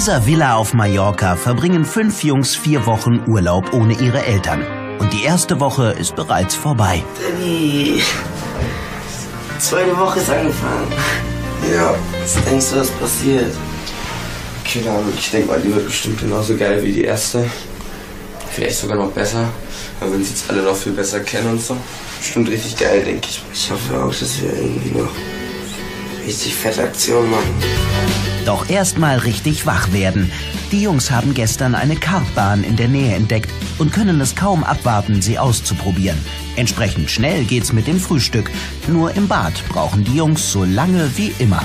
dieser Villa auf Mallorca verbringen 5 Jungs 4 Wochen Urlaub ohne ihre Eltern. Und die erste Woche ist bereits vorbei. Danny, zweite Woche ist angefangen. Ja. Was denkst du, was passiert? Keine Ahnung, ich denke mal, die wird bestimmt genauso geil wie die erste. Vielleicht sogar noch besser, weil wir uns jetzt alle noch viel besser kennen und so. Bestimmt richtig geil, denke ich. Ich hoffe auch, dass wir irgendwie noch richtig fette Aktionen machen. Doch erstmal richtig wach werden. Die Jungs haben gestern eine Kartbahn in der Nähe entdeckt und können es kaum abwarten, sie auszuprobieren. Entsprechend schnell geht's mit dem Frühstück. Nur im Bad brauchen die Jungs so lange wie immer.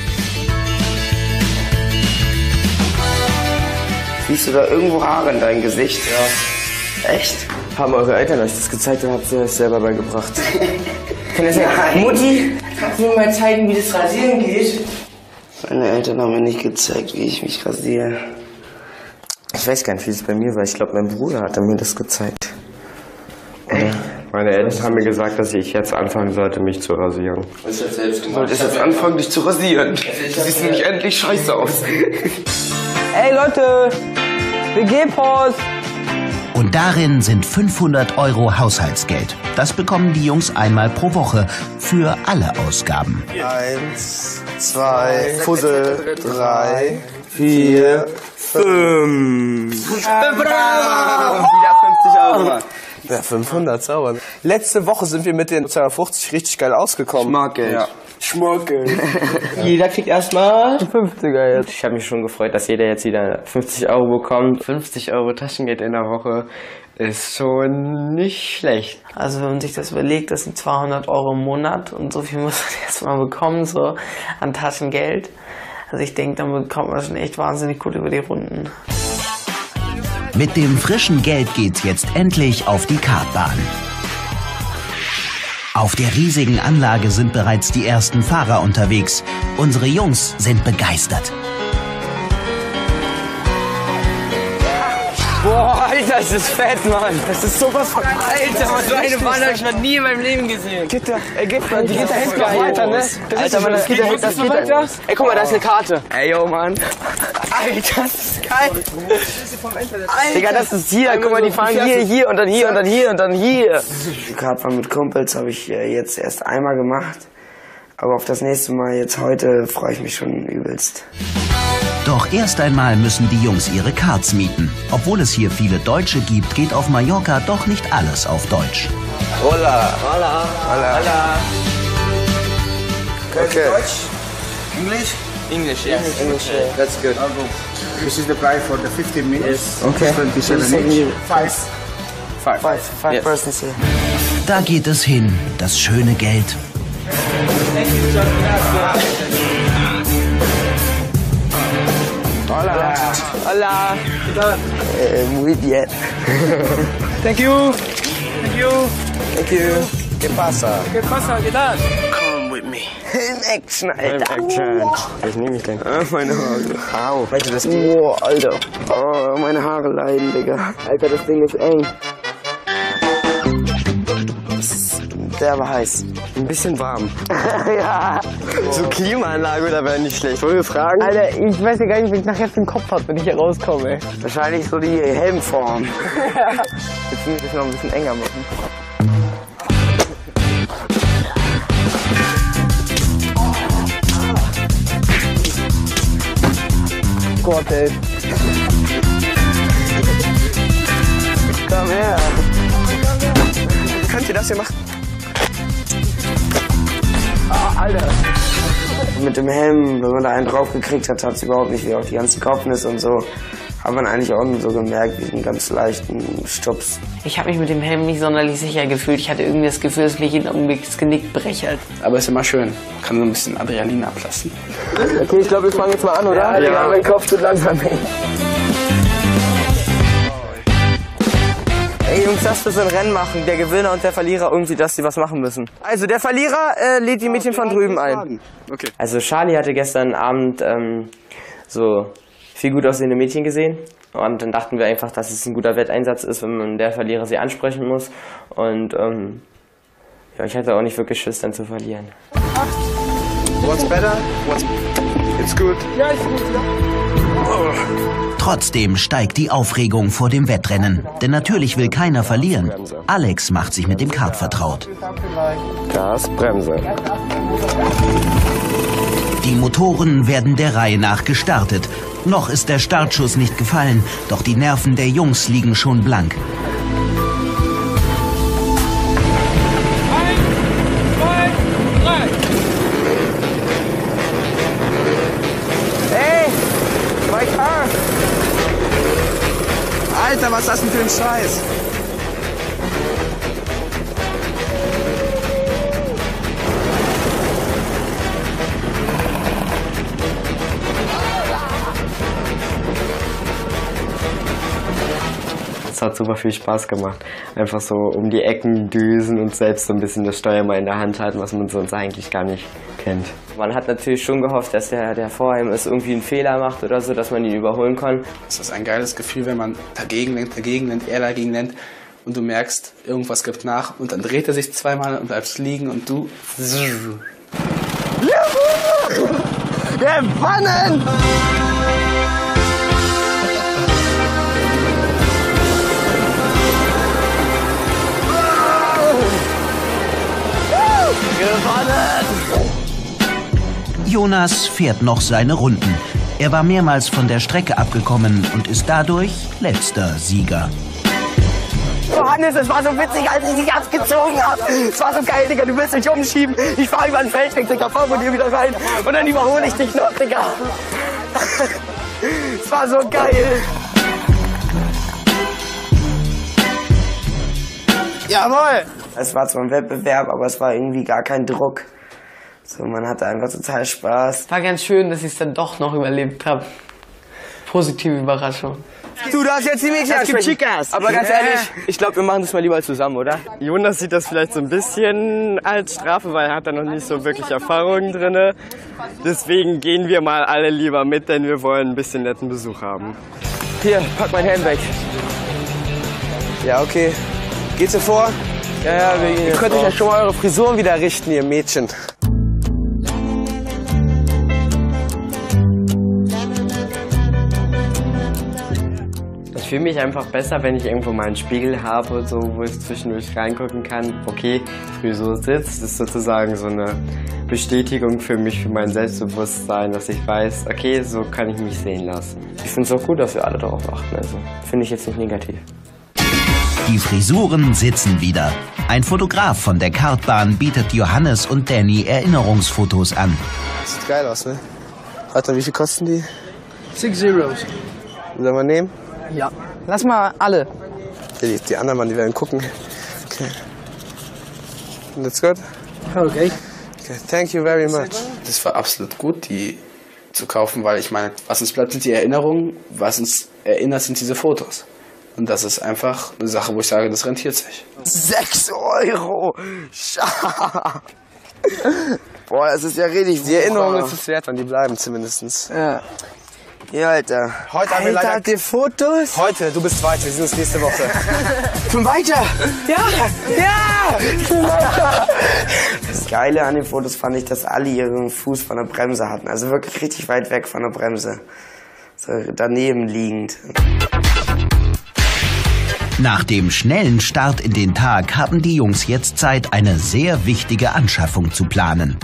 Siehst du da irgendwo Haare in deinem Gesicht? Ja. Echt? Haben eure Eltern euch das gezeigt oder habt ihr es selber beigebracht? Kann das ja... Mutti, kannst du mir mal zeigen, wie das Rasieren geht? Meine Eltern haben mir nicht gezeigt, wie ich mich rasiere. Ich weiß gar nicht, wie es bei mir war. Ich glaube, mein Bruder hat mir das gezeigt. Oder? Meine Eltern haben mir gesagt, dass ich jetzt anfangen sollte, mich zu rasieren. Du solltest jetzt anfangen, dich zu rasieren. Du siehst nämlich endlich scheiße aus. Ey Leute, WG-Post! Und darin sind 500 € Haushaltsgeld. Das bekommen die Jungs einmal pro Woche für alle Ausgaben. 1, 2, Fussel, 3, 4, 5. Wieder 50 €. Ja, 500, sauber. Letzte Woche sind wir mit den 250 richtig geil ausgekommen. Schmackgeld. Ja. Schmackgeld. Jeder kriegt erstmal 50er jetzt. Ich habe mich schon gefreut, dass jeder jetzt wieder 50 € bekommt. 50 € Taschengeld in der Woche ist schon nicht schlecht. Also wenn man sich das überlegt, das sind 200 € im Monat und so viel muss man erstmal bekommen, so an Taschengeld. Also ich denke, dann bekommt man schon echt wahnsinnig gut über die Runden. Mit dem frischen Geld geht's jetzt endlich auf die Kartbahn. Auf der riesigen Anlage sind bereits die ersten Fahrer unterwegs. Unsere Jungs sind begeistert. Boah, Alter, das ist fett, Mann. Das ist sowas von... Alter, Mann, so eine Bahn hab ich noch nie in meinem Leben gesehen. Die geht da hinten noch weiter, ne? Alter, Mann, das geht da weiter. Ey, guck mal, da ist eine Karte. Ey, yo, Mann. Alter, das ist geil. Alter. Digga, das ist hier. Guck mal, die fahren hier und dann hier und dann hier und dann hier. Die Kartbahn mit Kumpels habe ich jetzt erst einmal gemacht. Aber auf das nächste Mal, jetzt heute, freue ich mich schon übelst. Doch erst einmal müssen die Jungs ihre Karts mieten. Obwohl es hier viele Deutsche gibt, geht auf Mallorca doch nicht alles auf Deutsch. Hola. Hola. Hola. Hola. Okay. Deutsch? English? English, yeah. English, That's good. This is the price for the 15 minutes. Okay. 27 each. Five persons here. Da geht es hin, das schöne Geld. Hola. Hola. Muy bien. Thank you. Thank you. Thank you. ¿Qué pasa? ¿Qué pasa? ¿Qué tal? Come with me. In Action, Alter. Ich nehme mich gleich. Meine Haare. Au. Weißt du, das Oh, Alter. Oh, meine Haare leiden, Digga. Alter, das Ding ist eng. Der war heiß. ein bisschen warm. Ja. So Klimaanlage oder wäre nicht schlecht. Wollen wir fragen? Alter, ich weiß ja gar nicht, wie ich nachher für den Kopf habe, wenn ich hier rauskomme, ey. Wahrscheinlich so die Helmform. Jetzt muss ich das noch ein bisschen enger machen. Gott, ey. Komm her. Könnt ihr das hier machen? Oh, Alter. Mit dem Helm, wenn man da einen drauf gekriegt hat, hat es überhaupt nicht wie auch die ganzen Kopfnisse und so. Hat man eigentlich auch nur so gemerkt, wie einen ganz leichten Stups. Ich habe mich mit dem Helm nicht sonderlich sicher gefühlt. Ich hatte irgendwie das Gefühl, dass mich jeden Augenblick das Genick brechert. Aber ist immer schön. Kann so ein bisschen Adrenalin ablassen. Okay, ich glaube, wir fangen jetzt mal an, oder? Ja, mein Kopf tut langsam weh. Ey Jungs, lass uns ein Rennen machen. Der Gewinner und der Verlierer irgendwie, dass sie was machen müssen. Also der Verlierer lädt die Mädchen von drüben ein. Okay. Also Charlie hatte gestern Abend so viel gut aussehende Mädchen gesehen. Und dann dachten wir einfach, dass es ein guter Wetteinsatz ist, wenn man der Verlierer sie ansprechen muss. Und ja, ich hatte auch nicht wirklich Schiss, dann zu verlieren. What's better? It's good. Ja, ist gut, ja. Trotzdem steigt die Aufregung vor dem Wettrennen. Denn natürlich will keiner verlieren. Alex macht sich mit dem Kart vertraut. Gas, Bremse. Die Motoren werden der Reihe nach gestartet. Noch ist der Startschuss nicht gefallen, doch die Nerven der Jungs liegen schon blank. Hey, my car! Alter, was ist das denn für ein Scheiß? Es hat super viel Spaß gemacht. Einfach so um die Ecken düsen und selbst so ein bisschen das Steuer mal in der Hand halten, was man sonst eigentlich gar nicht kennt. Man hat natürlich schon gehofft, dass der vor ihm ist, irgendwie einen Fehler macht oder so, dass man ihn überholen kann. Es ist ein geiles Gefühl, wenn man dagegen lenkt, er dagegen lenkt und du merkst, irgendwas gibt nach und dann dreht er sich zweimal und bleibst liegen und du... Gewonnen! Jonas fährt noch seine Runden. Er war mehrmals von der Strecke abgekommen und ist dadurch letzter Sieger. Johannes, es war so witzig, als ich dich abgezogen habe. Es war so geil, Digga, du willst mich umschieben. Ich fahre über den Feldweg, Digga, fahr von dir wieder rein. Und dann überhole ich dich noch, Digga. Es war so geil. Jawohl! Es war zwar ein Wettbewerb, aber es war irgendwie gar kein Druck. So, man hatte einfach total Spaß. War ganz schön, dass ich es dann doch noch überlebt habe. Positive Überraschung. Du darfst jetzt die Mädchen ansprechen. Aber ganz ehrlich, ich glaube, wir machen das mal lieber zusammen, oder? Jonas sieht das vielleicht so ein bisschen als Strafe, weil er hat da noch nicht so wirklich Erfahrungen drin. Deswegen gehen wir mal alle lieber mit, denn wir wollen ein bisschen netten Besuch haben. Hier, pack mein Helm weg. Ja, okay. Geht's ihr vor? Ja, wir gehen Ihr könnt euch ja schon mal eure Frisuren wieder richten, ihr Mädchen. Ich fühle mich einfach besser, wenn ich irgendwo mal einen Spiegel habe, so, wo ich zwischendurch reingucken kann. Okay, Frisur sitzt, das ist sozusagen so eine Bestätigung für mich, für mein Selbstbewusstsein, dass ich weiß, okay, so kann ich mich sehen lassen. Ich finde es auch gut, dass wir alle darauf achten. Also finde ich jetzt nicht negativ. Die Frisuren sitzen wieder. Ein Fotograf von der Kartbahn bietet Johannes und Danny Erinnerungsfotos an. Sieht geil aus, ne? Warte, wie viel kosten die? 6 Euros. Sollen wir nehmen? Ja. Lass mal alle. Die anderen Mann, die werden gucken. Okay. That's good? Okay. Okay, thank you very much. Das war absolut gut, die zu kaufen, weil ich meine, was uns bleibt, sind die Erinnerungen, was uns erinnert, sind diese Fotos. Und das ist einfach eine Sache, wo ich sage, das rentiert sich. 6 Euro! Boah, das ist ja richtig. Die Erinnerung ist es wert, wenn die bleiben zumindest. Ja. Ja, Alter. Heute haben wir leider... habt ihr Fotos? Heute, du bist weiter, wir sehen uns nächste Woche. Schon weiter? Ja! Ja! Das Geile an den Fotos fand ich, dass alle ihren Fuß von der Bremse hatten. Also wirklich richtig weit weg von der Bremse. So daneben liegend. Nach dem schnellen Start in den Tag haben die Jungs jetzt Zeit, eine sehr wichtige Anschaffung zu planen.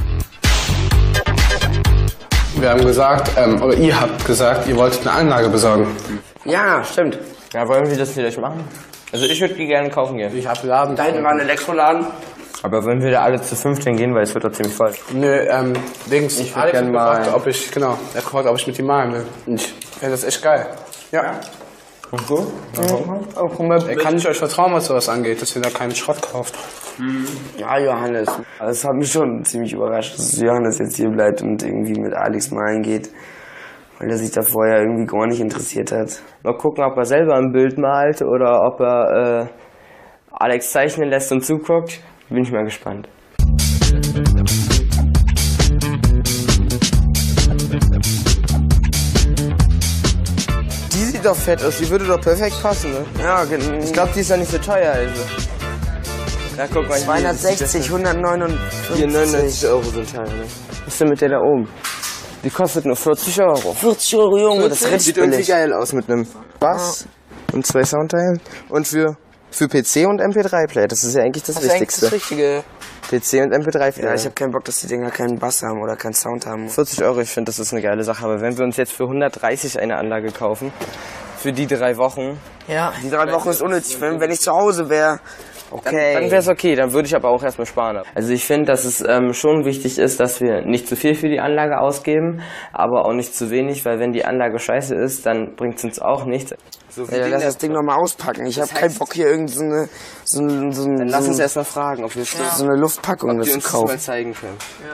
Wir haben gesagt, oder ihr habt gesagt, ihr wolltet eine Anlage besorgen. Ja, stimmt. Ja, wollen wir das vielleicht machen? Also ich würde die gerne kaufen gehen. Ich habe Laden. Da hinten war ein Elektroladen. Aber wenn wir da alle zu 15 gehen, weil es wird doch ziemlich voll. Nö, Dings. Ich würd gern gefragt, mal- ob ich, genau, er hat gefragt, ob ich mit ihm malen will. Und ich fände das echt geil. Ja. Und so? Kann ich euch vertrauen, was sowas angeht, dass ihr da keinen Schrott kauft? Ja, Johannes. Das hat mich schon ziemlich überrascht, dass Johannes jetzt hier bleibt und irgendwie mit Alex malen geht. Weil er sich da vorher irgendwie gar nicht interessiert hat. Mal gucken, ob er selber ein Bild malt oder ob er Alex zeichnen lässt und zuguckt. Bin ich mal gespannt. Die sieht doch fett aus, die würde doch perfekt passen, ne? Ja, Ich glaube, die ist ja nicht so teuer, also. Ja, guck mal, hier. 260, 159. 99 Euro sind teuer, ne? Was ist denn mit der da oben? Die kostet nur 40 Euro. 40 Euro, Junge, das ist richtig Sieht irgendwie billig. geil aus mit einem Bass und 2 Soundteilen. Und für PC und MP3-Player, das ist ja eigentlich das Wichtigste. Das Richtige. PC und MP3-Player. Ja, ich habe keinen Bock, dass die Dinger keinen Bass haben oder keinen Sound haben. 40 Euro, ich finde, das ist eine geile Sache. Aber wenn wir uns jetzt für 130 eine Anlage kaufen, für die 3 Wochen, Ja. Die 3 Wochen ist unnötig, wenn ich zu Hause wäre. Okay. dann wäre es okay. Dann würde ich aber auch erstmal sparen. Also ich finde, dass es schon wichtig ist, dass wir nicht zu viel für die Anlage ausgeben, aber auch nicht zu wenig, weil wenn die Anlage scheiße ist, dann bringt es uns auch nichts. Ja, lass das Ding nochmal auspacken. Ich habe keinen Bock, hier irgendeine Dann lass uns erst mal fragen, ob wir so eine Luftpackung die zu uns das kaufen. mal zeigen können.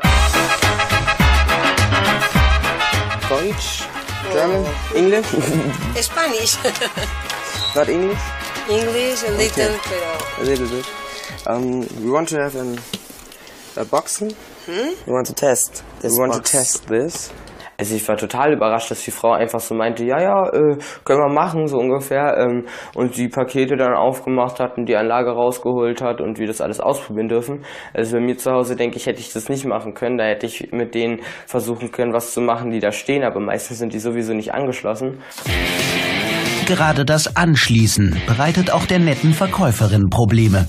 Deutsch, German, English? Spanish. Not English? English, a little, A little bit. We want to have a boxen. We want to test this We want box. to test this. Also ich war total überrascht, dass die Frau einfach so meinte, können wir machen, so ungefähr. Und die Pakete dann aufgemacht hat und die Anlage rausgeholt hat und wir das alles ausprobieren dürfen. Also bei mir zu Hause, denke ich, hätte ich das nicht machen können. Da hätte ich mit denen versuchen können, was zu machen, die da stehen. Aber meistens sind die sowieso nicht angeschlossen. Gerade das Anschließen bereitet auch der netten Verkäuferin Probleme.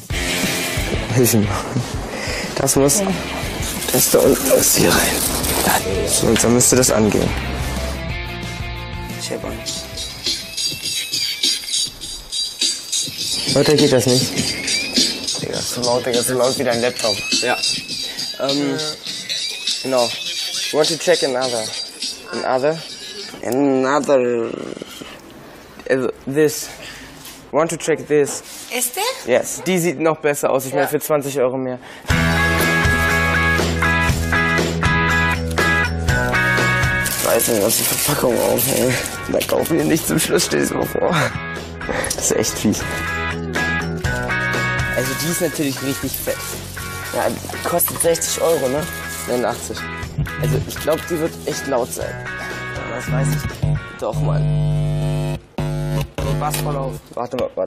Das muss Tester und das hier rein. So, und dann müsste das angehen. Heute geht das nicht. Digga, ist so laut wie dein Laptop. Ja. Genau. We want to check another. Another. Also, this. We want to check this. Este? Yes. Die sieht noch besser aus. Ich meine, für 20 Euro mehr. Ich weiß nicht, was die Verpackung aufhält. Da kaufen wir nicht zum Schluss, stell dir mal vor. Das ist echt fies. Also die ist natürlich richtig fett. Ja, die kostet 60 Euro, ne? 89. Also ich glaube, die wird echt laut sein. Ja, das weiß ich nicht. Doch, Mann. Bass voll auf. Warte mal.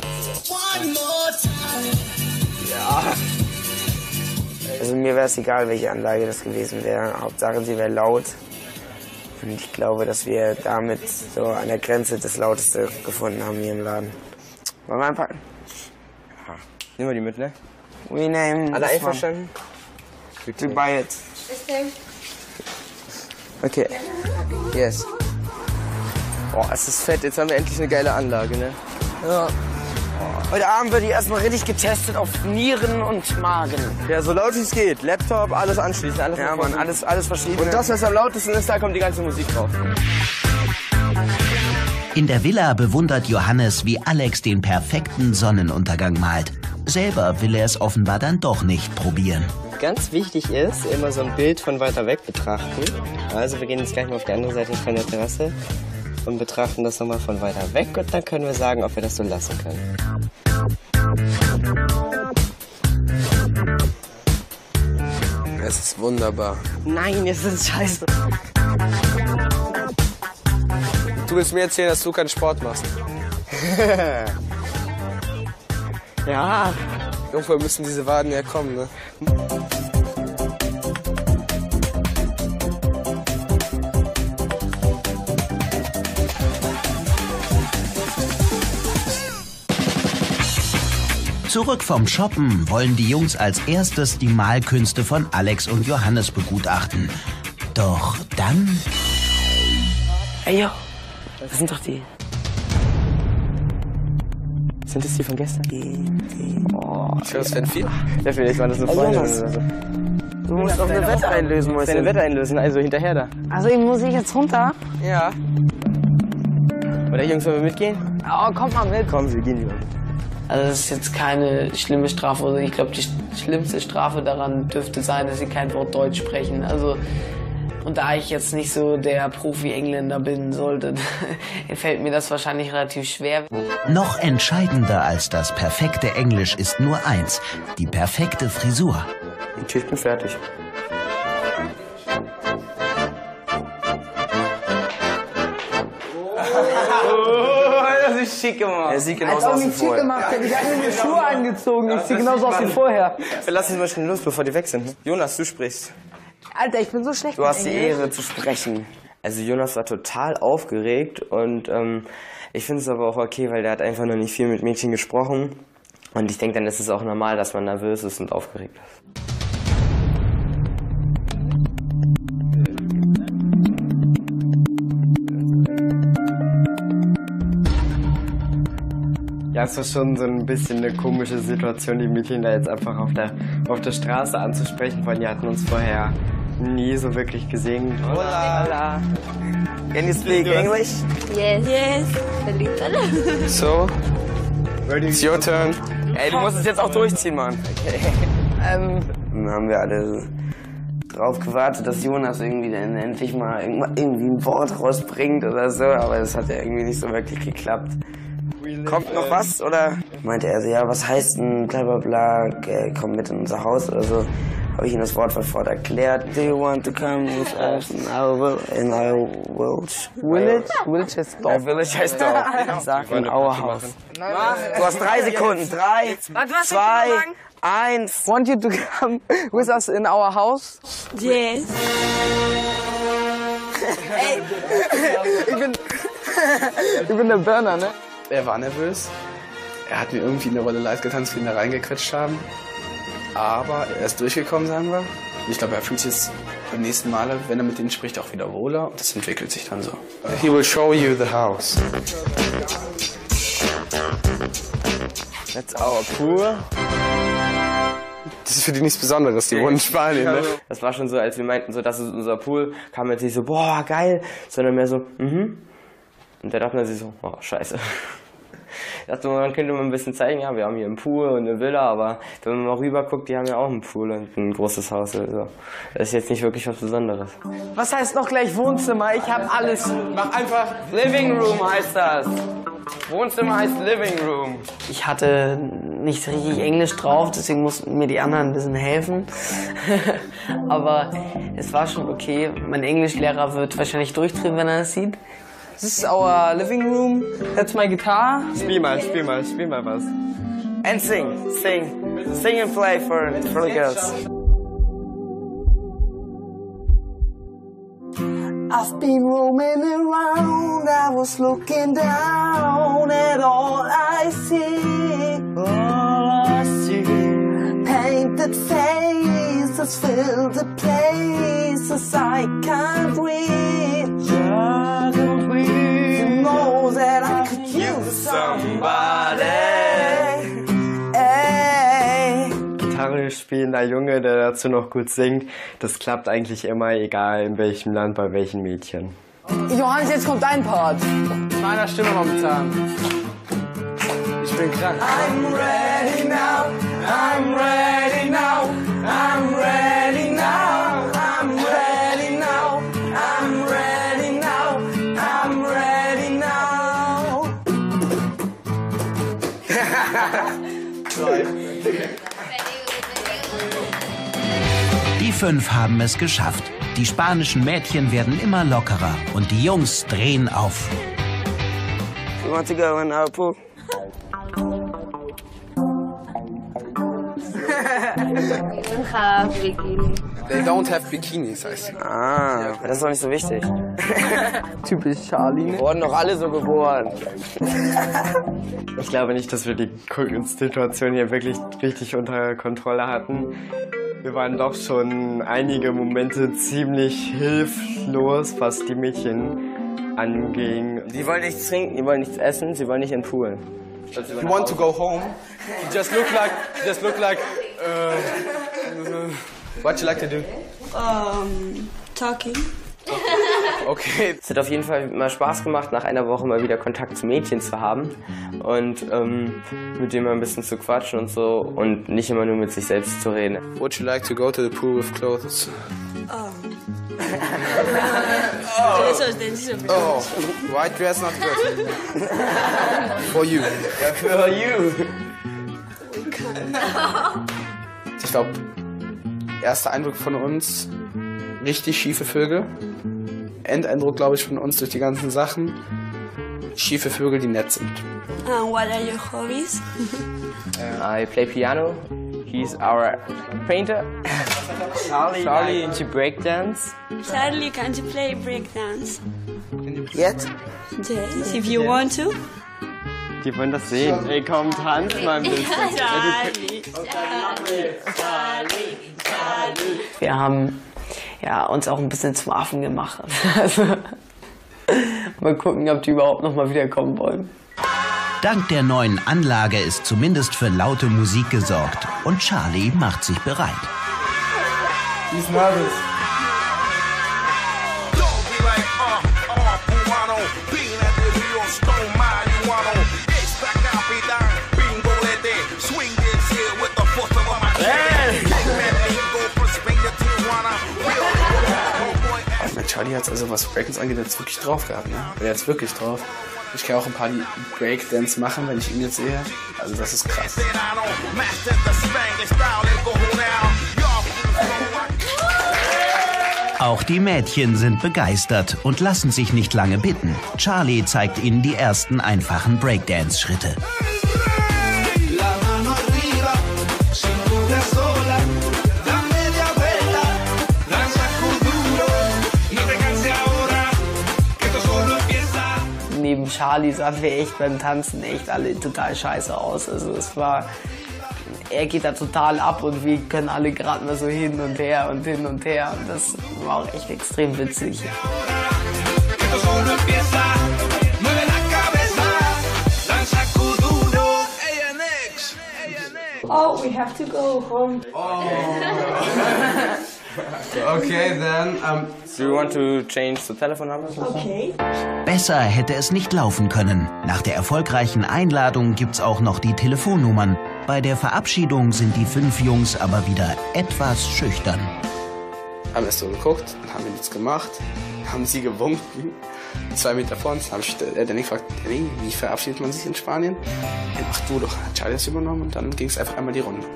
Also mir wäre es egal, welche Anlage das gewesen wäre. Hauptsache, sie wäre laut. Und ich glaube, dass wir damit so an der Grenze das Lauteste gefunden haben hier im Laden. Wollen wir einpacken? Ja. Nehmen wir die mit, ne? We name. Alle einverstanden? We buy it. Okay. Yes. Boah, es ist fett. Jetzt haben wir endlich eine geile Anlage, ne? Ja. Heute Abend wird die erstmal richtig getestet auf Nieren und Magen. Ja, so laut wie es geht. Laptop, alles anschließen. Alles Ja, Mann, alles verschieden. Und das, was am lautesten ist, da kommt die ganze Musik drauf. In der Villa bewundert Johannes, wie Alex den perfekten Sonnenuntergang malt. Selber will er es offenbar dann doch nicht probieren. Ganz wichtig ist, immer so ein Bild von weiter weg betrachten. Also wir gehen jetzt gleich mal auf die andere Seite von der Terrasse und betrachten das nochmal von weiter weg und dann können wir sagen, ob wir das so lassen können. Es ist wunderbar. Nein, es ist scheiße. Du willst mir erzählen, dass du keinen Sport machst. Ja. Irgendwann müssen diese Waden ja kommen, ne? Zurück vom Shoppen wollen die Jungs als erstes die Malkünste von Alex und Johannes begutachten. Doch dann... Ey, yo, das sind doch die. Sind das die von gestern? Oh, das wären viel. Ja, vielleicht waren das so Freunde oder so. Du musst doch eine Wette einlösen, Mäuschen. Deine Wette einlösen, also hinterher da. Also muss ich jetzt runter? Ja. Oder Jungs, wollen wir mitgehen? Oh, kommt mal mit. Komm, wir gehen lieber mit. Also das ist jetzt keine schlimme Strafe. Also ich glaube, die schlimmste Strafe daran dürfte sein, dass sie kein Wort Deutsch sprechen. Also und da ich jetzt nicht so der Profi-Engländer bin, fällt mir das wahrscheinlich relativ schwer. Noch entscheidender als das perfekte Englisch ist nur eins: die perfekte Frisur. Ich bin fertig. Das ist schick gemacht. Er sieht genauso aus wie vorher. Ich habe mir Schuhe angezogen. Ich sehe genauso aus wie vorher. Lass uns mal schnell los, bevor die weg sind. Ne? Jonas, du sprichst. Alter, ich bin so schlecht. Du hast die Ehre zu sprechen. Also Jonas war total aufgeregt und ich finde es aber auch okay, weil der hat einfach noch nicht viel mit Mädchen gesprochen. Und ich denke, dann ist es auch normal, dass man nervös ist und aufgeregt ist. Ja, es war schon so ein bisschen eine komische Situation, die Mädchen da jetzt einfach auf der Straße anzusprechen, weil die hatten uns vorher nie so wirklich gesehen. Hola. Can you speak English? Yes. Yes. So, it's your turn. Ey, du musst es jetzt auch durchziehen, Mann. Okay. Dann haben wir alle drauf gewartet, dass Jonas irgendwie dann endlich mal irgendwie ein Wort rausbringt oder so, aber das hat ja irgendwie nicht so wirklich geklappt. Kommt noch was, oder? Meinte er so, ja, was heißt denn bla bla bla, komm mit in unser Haus oder so. Habe ich ihm das Wort für Wort erklärt. Do you want to come with us in our village? Village heißt Dorf. Village heißt Dorf. Sag in our house. Du hast 3 Sekunden. 3, 2, 1. Want you to come with us in our house? Yes. Ey, ich bin der Burner, ne? Er war nervös. Er hat mir irgendwie eine Rolle live getanzt, wie wir ihn da reingequetscht haben. Aber er ist durchgekommen, sagen wir. Ich glaube, er fühlt sich jetzt beim nächsten Mal, wenn er mit denen spricht, auch wieder wohler. Und das entwickelt sich dann so. He will show you the house. That's our pool. Das ist für die nichts Besonderes, die wohnen in Spanien, ne? Das war schon so, als wir meinten, so, das ist unser Pool, kam jetzt nicht so, boah, geil, sondern mehr so, Und da dachte man sich so, oh, scheiße. Ich dachte, man könnte mal ein bisschen zeigen, ja, wir haben hier einen Pool und eine Villa, aber wenn man mal rüber guckt, die haben ja auch einen Pool und ein großes Haus. Also, das ist jetzt nicht wirklich was Besonderes. Was heißt noch gleich Wohnzimmer? Ich hab alles. Mach einfach Living Room heißt das. Wohnzimmer heißt Living Room. Ich hatte nicht richtig Englisch drauf, deswegen mussten mir die anderen ein bisschen helfen. Aber es war schon okay. Mein Englischlehrer wird wahrscheinlich durchdrehen, wenn er das sieht. This is our living room. That's my guitar. Spiel mal was. And sing and play for the girls. I've been roaming around, I was looking down at all I see. Painted faces fill the places I can't reach. You know that I could use somebody. Gitarre spielender Junge, der dazu noch gut singt, das klappt eigentlich immer, egal in welchem Land, bei welchen Mädchen. Johannes, jetzt kommt dein Part. Mit meiner Stimme momentan. Ich bin krank. I'm ready now, I'm ready now, I'm ready now, I'm ready now, I'm ready now, I'm ready now. Die 5 haben es geschafft. Die spanischen Mädchen werden immer lockerer und die Jungs drehen auf. You want to go in our pool? They don't have bikinis, heißt es. Ah, das ist doch nicht so wichtig. Typisch Charlie. Wir wurden doch alle so geboren. Ich glaube nicht, dass wir die Situation hier wirklich richtig unter Kontrolle hatten. Wir waren doch schon einige Momente ziemlich hilflos, was die Mädchen anging. Die wollen nichts trinken, die wollen nichts essen, sie wollen nicht in den Pool. You want to go home? You just look like. What you like to do? Talking. Okay. Es hat auf jeden Fall mal Spaß gemacht, nach einer Woche mal wieder Kontakt zu Mädchen zu haben und mit denen mal ein bisschen zu quatschen und so und nicht immer nur mit sich selbst zu reden. Would you like to go to the pool with clothes? Oh, white dress not good. For you. Ja, for you. Ich glaube, erster Eindruck von uns, richtig schiefe Vögel. Endeindruck, glaube ich, von uns durch die ganzen Sachen. Schiefe Vögel, die nett sind. And what are your hobbies? I play piano. He's our painter. Charlie to breakdance. Charlie, can you play breakdance? Jetzt? Yes, if you want to. Die wollen das sehen. Ey, komm, tanz mal ein bisschen. Charlie. Wir haben ja, uns auch ein bisschen zum Affen gemacht. Also, mal gucken, ob die überhaupt noch mal wiederkommen wollen. Dank der neuen Anlage ist zumindest für laute Musik gesorgt und Charlie macht sich bereit. He's nervous. Charlie hat also, was Breakdance angeht, jetzt wirklich drauf gehabt, ne? Er hat's wirklich drauf. Ich kann auch ein paar Breakdance machen, wenn ich ihn jetzt sehe. Also das ist krass. Auch die Mädchen sind begeistert und lassen sich nicht lange bitten. Charlie zeigt ihnen die ersten einfachen Breakdance-Schritte. Neben Charlie sahen wir echt beim Tanzen echt alle total scheiße aus. Also es war, er geht da total ab und wir können alle gerade mal so hin und her und hin und her. Und das war auch echt extrem witzig. Oh, we have to go home. Okay, then, Do you want to change the telephone number? Okay. Besser hätte es nicht laufen können. Nach der erfolgreichen Einladung gibt's auch noch die Telefonnummern. Bei der Verabschiedung sind die 5 Jungs aber wieder etwas schüchtern. Haben erst so geguckt, haben nichts gemacht, haben sie gewunken. 2 Meter vor uns habe ich Danny gefragt, Danny, wie verabschiedet man sich in Spanien? Ach du doch, hat Charlie das übernommen und dann ging es einfach einmal die Runde.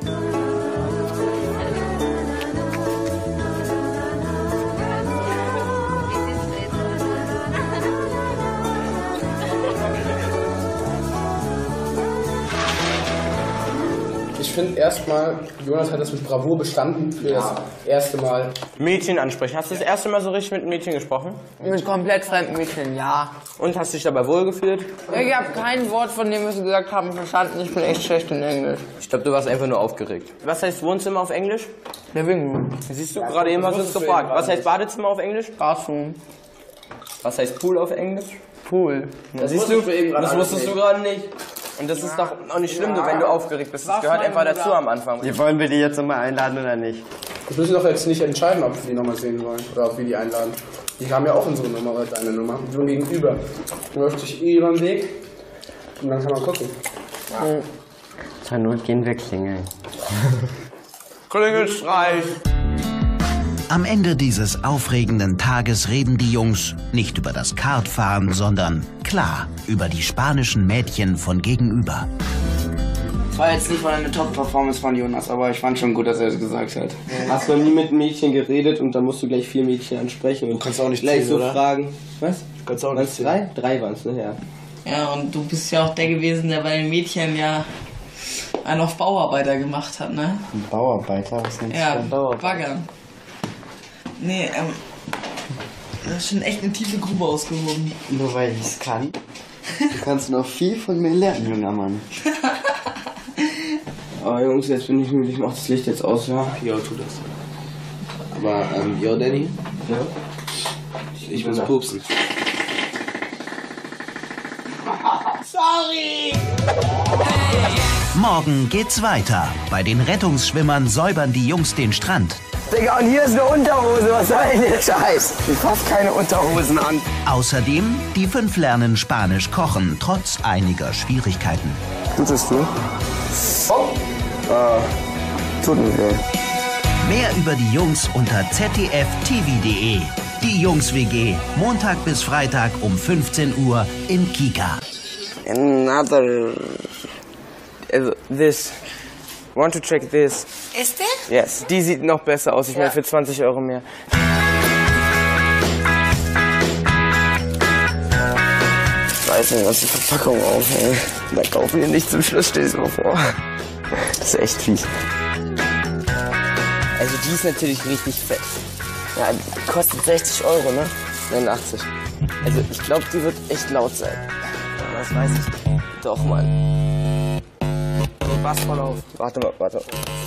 Ich finde erstmal, Jonas hat das mit Bravour bestanden für das erste Mal. Mädchen ansprechen. Hast du das erste Mal so richtig mit einem Mädchen gesprochen? Mit komplett fremden Mädchen, ja. Und hast du dich dabei wohlgefühlt? Ich habe kein Wort von dem, was sie gesagt haben, verstanden. Ich bin echt schlecht in Englisch. Ich glaube, du warst einfach nur aufgeregt. Was heißt Wohnzimmer auf Englisch? Living Room. Siehst du, gerade eben hast du uns gefragt. Was heißt Badezimmer auf Englisch? Bathroom. Was heißt Pool auf Englisch? Pool. Das siehst du, das wusstest du gerade nicht. Und das ist doch auch nicht schlimm, wenn du aufgeregt bist. Das gehört einfach dazu am Anfang. Wollen wir die jetzt nochmal einladen oder nicht? Wir müssen doch jetzt nicht entscheiden, ob wir die nochmal sehen wollen oder ob wir die einladen. Die haben ja auch unsere Nummer oder deine Nummer. So gegenüber. Du läufst dich über den Weg und dann kann man gucken. Zur Not gehen wir klingeln. Klingelstreich. Am Ende dieses aufregenden Tages reden die Jungs nicht über das Kartfahren, sondern klar über die spanischen Mädchen von gegenüber. War jetzt nicht mal eine Top-Performance von Jonas, aber ich fand schon gut, dass er das gesagt hat. Hast du nie mit einem Mädchen geredet und dann musst du gleich 4 Mädchen ansprechen. Und Du kannst auch nicht gleich ziehen, so oder? fragen. Was? Du kannst auch nicht 3? 3 waren es, ne? Ja. Ja, und du bist ja auch der gewesen, der bei den Mädchen ja einen auf Bauarbeiter gemacht hat, ne? Ein Bauarbeiter? Was nennst du Ja, denn Bauarbeiter? Baggern. Nee, das ist schon echt eine tiefe Grube ausgehoben. Nur weil ich es kann. Du kannst noch viel von mir lernen, junger Mann. Aber Jungs, jetzt bin ich müde, ich mach das Licht jetzt aus, ja? Ja, tu das. Aber, yo, Danny? Ja? Ich muss pupsen. Sorry! Morgen geht's weiter. Bei den Rettungsschwimmern säubern die Jungs den Strand. Digga, und hier ist eine Unterhose. Was soll denn der Scheiß? Ich fass keine Unterhosen an. Außerdem, die 5 lernen Spanisch kochen, trotz einiger Schwierigkeiten. Tut es weh? Oh. Tut mir weh. Mehr über die Jungs unter zdftv.de. Die Jungs-WG, Montag bis Freitag um 15 Uhr im Kika. Another... This. Want to check this? Este? Yes. Die sieht noch besser aus. Ich meine, für 20 Euro mehr. Ich weiß nicht, was die Verpackung aufhält. Da kaufen wir nicht zum Schluss, stell dir das mal vor. Das ist echt fies. Also die ist natürlich richtig fett. Ja, die kostet 60 Euro, ne? 89. Also ich glaube, die wird echt laut sein. Ja, das weiß ich nicht. Doch, Mann. Bass voll auf. Warte mal, warte.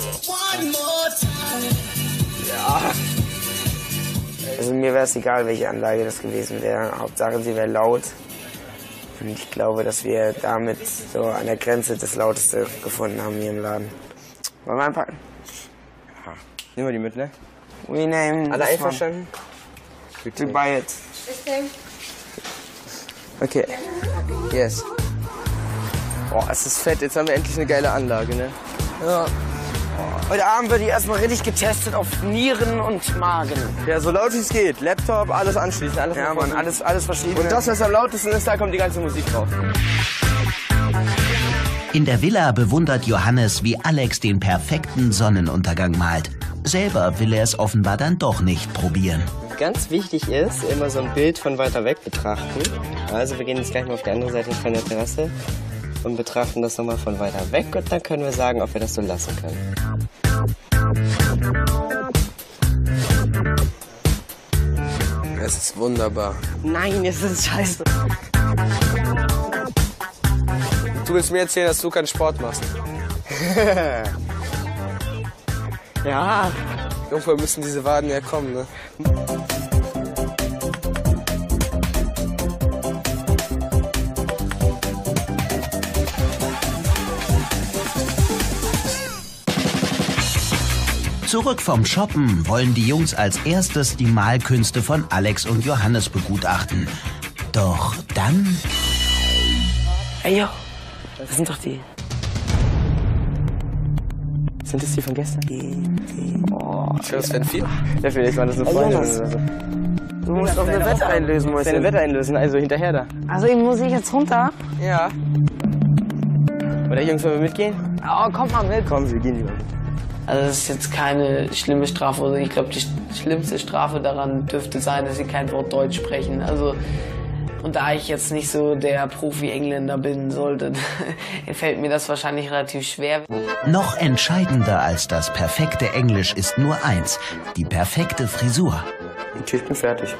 Ja. Also mir wäre es egal, welche Anlage das gewesen wäre. Hauptsache, sie wäre laut. Und ich glaube, dass wir damit so an der Grenze das Lauteste gefunden haben hier im Laden. Wollen wir einpacken? Ja. Nehmen wir die mit, ne? We name. Alle einverstanden? We buy it. Okay. Yes. Boah, es ist fett. Jetzt haben wir endlich eine geile Anlage, ne? Ja. Heute Abend wird die erstmal richtig getestet auf Nieren und Magen. Ja, so laut wie es geht. Laptop, alles anschließen, alles. Ja, Mann, alles verschieden. Und das, was am lautesten ist, da kommt die ganze Musik drauf. In der Villa bewundert Johannes, wie Alex den perfekten Sonnenuntergang malt. Selber will er es offenbar dann doch nicht probieren. Ganz wichtig ist, immer so ein Bild von weiter weg betrachten. Also wir gehen jetzt gleich mal auf die andere Seite von der Terrasse und betrachten das nochmal von weiter weg und dann können wir sagen, ob wir das so lassen können. Es ist wunderbar. Nein, es ist scheiße. Du willst mir erzählen, dass du keinen Sport machst? Ja. Irgendwo müssen diese Waden ja kommen, ne? Zurück vom Shoppen wollen die Jungs als erstes die Malkünste von Alex und Johannes begutachten. Doch dann... Ey, yo, das sind doch die. Sind das die von gestern? Oh, das werden viel. Ja, vielleicht waren das so Freunde oder so. Du musst doch eine Wette einlösen, Mäuschen. Eine Wette einlösen, also hinterher da. Also muss ich jetzt runter? Ja. Oder Jungs, wollen wir mitgehen? Oh, kommt mal mit. Komm, wir gehen lieber mit. Also das ist jetzt keine schlimme Strafe. Also ich glaube, die schlimmste Strafe daran dürfte sein, dass sie kein Wort Deutsch sprechen. Also, und da ich jetzt nicht so der Profi-Engländer bin, fällt mir das wahrscheinlich relativ schwer. Noch entscheidender als das perfekte Englisch ist nur eins: die perfekte Frisur. Okay, ich bin fertig.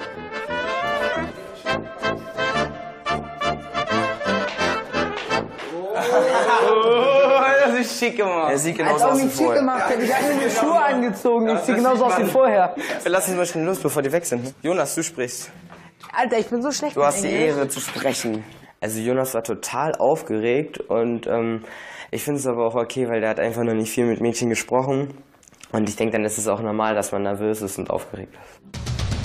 Das ist schick gemacht. Er sieht genauso aus wie vorher. Ich habe mir die Schuhe angezogen. Ich sehe genauso aus wie vorher. Wir lassen uns mal schnell los, bevor die weg sind. Ne? Jonas, du sprichst. Alter, ich bin so schlecht. Du hast die Ehre zu sprechen. Also Jonas war total aufgeregt und ich finde es aber auch okay, weil der hat einfach noch nicht viel mit Mädchen gesprochen. Und ich denke, dann ist es auch normal, dass man nervös ist und aufgeregt ist.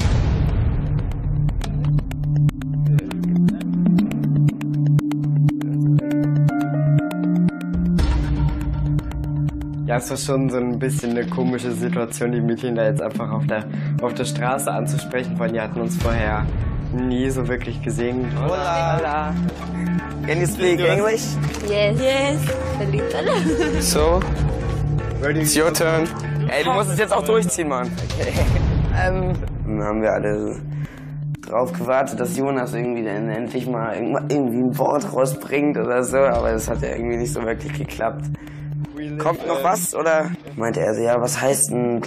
Ja, es war schon so ein bisschen eine komische Situation, die Mädchen da jetzt einfach auf der Straße anzusprechen, weil die hatten uns vorher nie so wirklich gesehen. Hola. Can you speak English? Yes. Yes. A little. So, it's your turn. Ey, du musst es jetzt auch durchziehen, Mann. Okay. Dann haben wir alle drauf gewartet, dass Jonas irgendwie dann endlich mal irgendwie ein Wort rausbringt oder so, aber das hat ja irgendwie nicht so wirklich geklappt. Kommt noch was, oder? Meinte er so, ja, was heißt denn...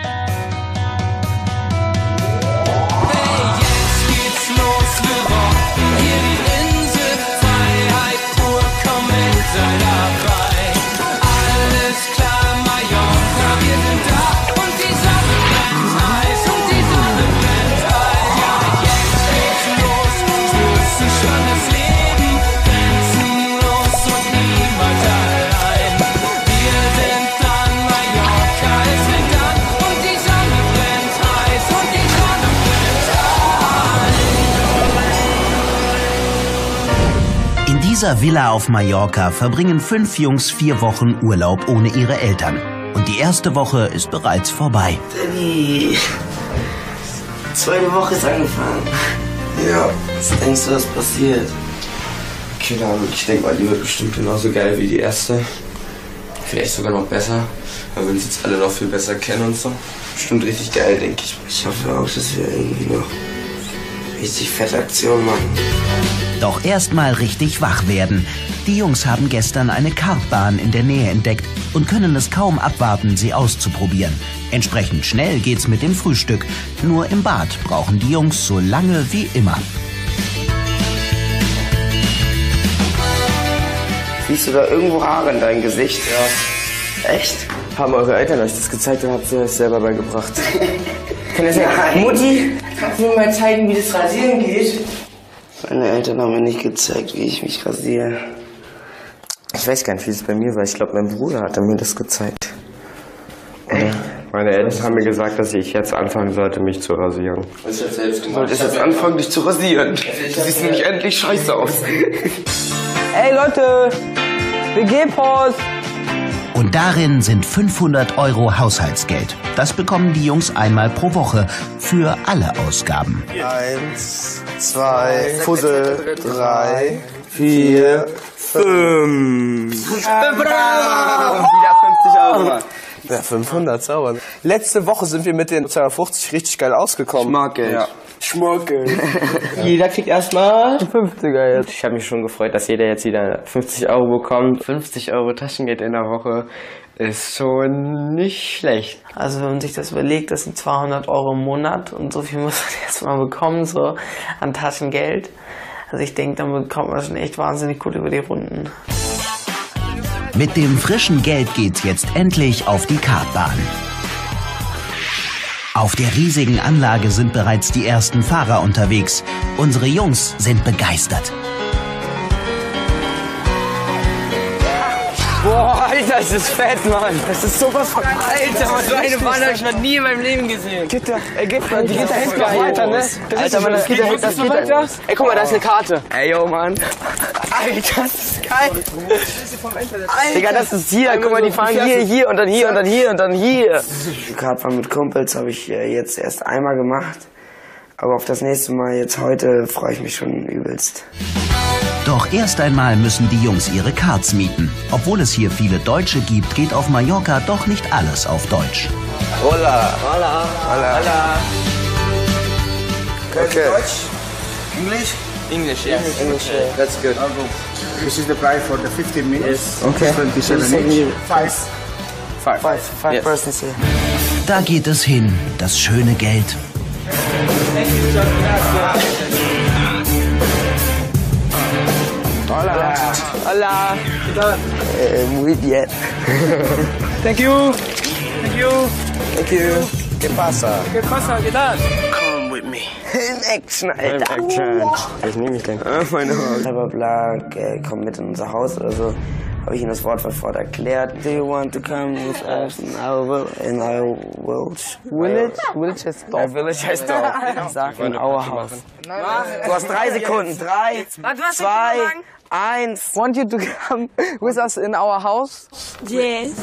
In dieser Villa auf Mallorca verbringen 5 Jungs 4 Wochen Urlaub ohne ihre Eltern. Und die erste Woche ist bereits vorbei. Die zweite Woche ist angefangen. Ja. Was denkst du, was passiert? Keine Ahnung, ich denke mal, die wird bestimmt genauso geil wie die erste. Vielleicht sogar noch besser, weil wir uns jetzt alle noch viel besser kennen und so. Bestimmt richtig geil, denke ich. Ich hoffe auch, dass wir irgendwie noch richtig fette Aktion machen. Doch erstmal richtig wach werden. Die Jungs haben gestern eine Kartbahn in der Nähe entdeckt und können es kaum abwarten, sie auszuprobieren. Entsprechend schnell geht's mit dem Frühstück. Nur im Bad brauchen die Jungs so lange wie immer. Siehst du da irgendwo Haare in deinem Gesicht? Ja. Echt? Haben eure Eltern euch das gezeigt oder habt ihr euch selber beigebracht? Kann das ja... Mutti, kannst du mir mal zeigen, wie das Rasieren geht? Meine Eltern haben mir nicht gezeigt, wie ich mich rasiere. Ich weiß gar nicht, wie es bei mir war. Ich glaube, mein Bruder hat mir das gezeigt. Meine Eltern haben mir gesagt, dass ich jetzt anfangen sollte, mich zu rasieren. Du solltest jetzt anfangen, dich zu rasieren. Du siehst nämlich endlich scheiße aus. Hey Leute, WG-Post! Und darin sind 500 € Haushaltsgeld. Das bekommen die Jungs einmal pro Woche für alle Ausgaben. 1, 2, Puzzle, 3, 4, 5. Wieder 50 €. Ja, 500, sauber. Letzte Woche sind wir mit den 250 richtig geil ausgekommen. Schmackgeld. Ja. Schmackgeld. Jeder kriegt erstmal 50er jetzt. Ich habe mich schon gefreut, dass jeder jetzt wieder 50 € bekommt. 50 € Taschengeld in der Woche ist schon nicht schlecht. Also wenn man sich das überlegt, das sind 200 € im Monat und so viel muss man jetzt mal bekommen, so an Taschengeld. Also ich denke, dann bekommt man schon echt wahnsinnig gut über die Runden. Mit dem frischen Geld geht's jetzt endlich auf die Kartbahn. Auf der riesigen Anlage sind bereits die ersten Fahrer unterwegs. Unsere Jungs sind begeistert. Boah, Alter, das ist fett, Mann. Das ist sowas von... Alter, so eine Bahn habe ich noch nie in meinem Leben gesehen. Die geht da hinten noch weiter, ne? Alter, Mann, das geht da weiter. Ey, guck mal, da ist eine Karte. Ey, yo, Mann. Alter, das ist geil. Alter. Digga, das ist hier. Guck mal, die fahren hier und dann hier und dann hier und dann hier. Die Kartbahn mit Kumpels habe ich jetzt erst einmal gemacht. Aber auf das nächste Mal, jetzt heute, freue ich mich schon übelst. Doch erst einmal müssen die Jungs ihre Karts mieten. Obwohl es hier viele Deutsche gibt, geht auf Mallorca doch nicht alles auf Deutsch. Hola. Hola. Hola. Hola. Okay. Deutsch? English? English, yes. English, that's good. This is the price for the 15 minutes. Okay. 27 each. Five persons here. Da geht es hin, das schöne Geld. Hola. Hola. Muy bien. Thank you. Thank you. Thank you. ¿Qué pasa? ¿Qué pasa? ¿Qué tal? Come with me. In Action, Alter. Ich nehme mich denn. Meine Bla, komm mit in unser Haus oder so. Habe ich ihm das Wort für Wort erklärt. Do you want to come with us in our village? Village heißt Dorf. Village heißt Dorf. Sag in our house. Du hast 3 Sekunden. 3, 2, 1. Want you to come with us in our house? Yes.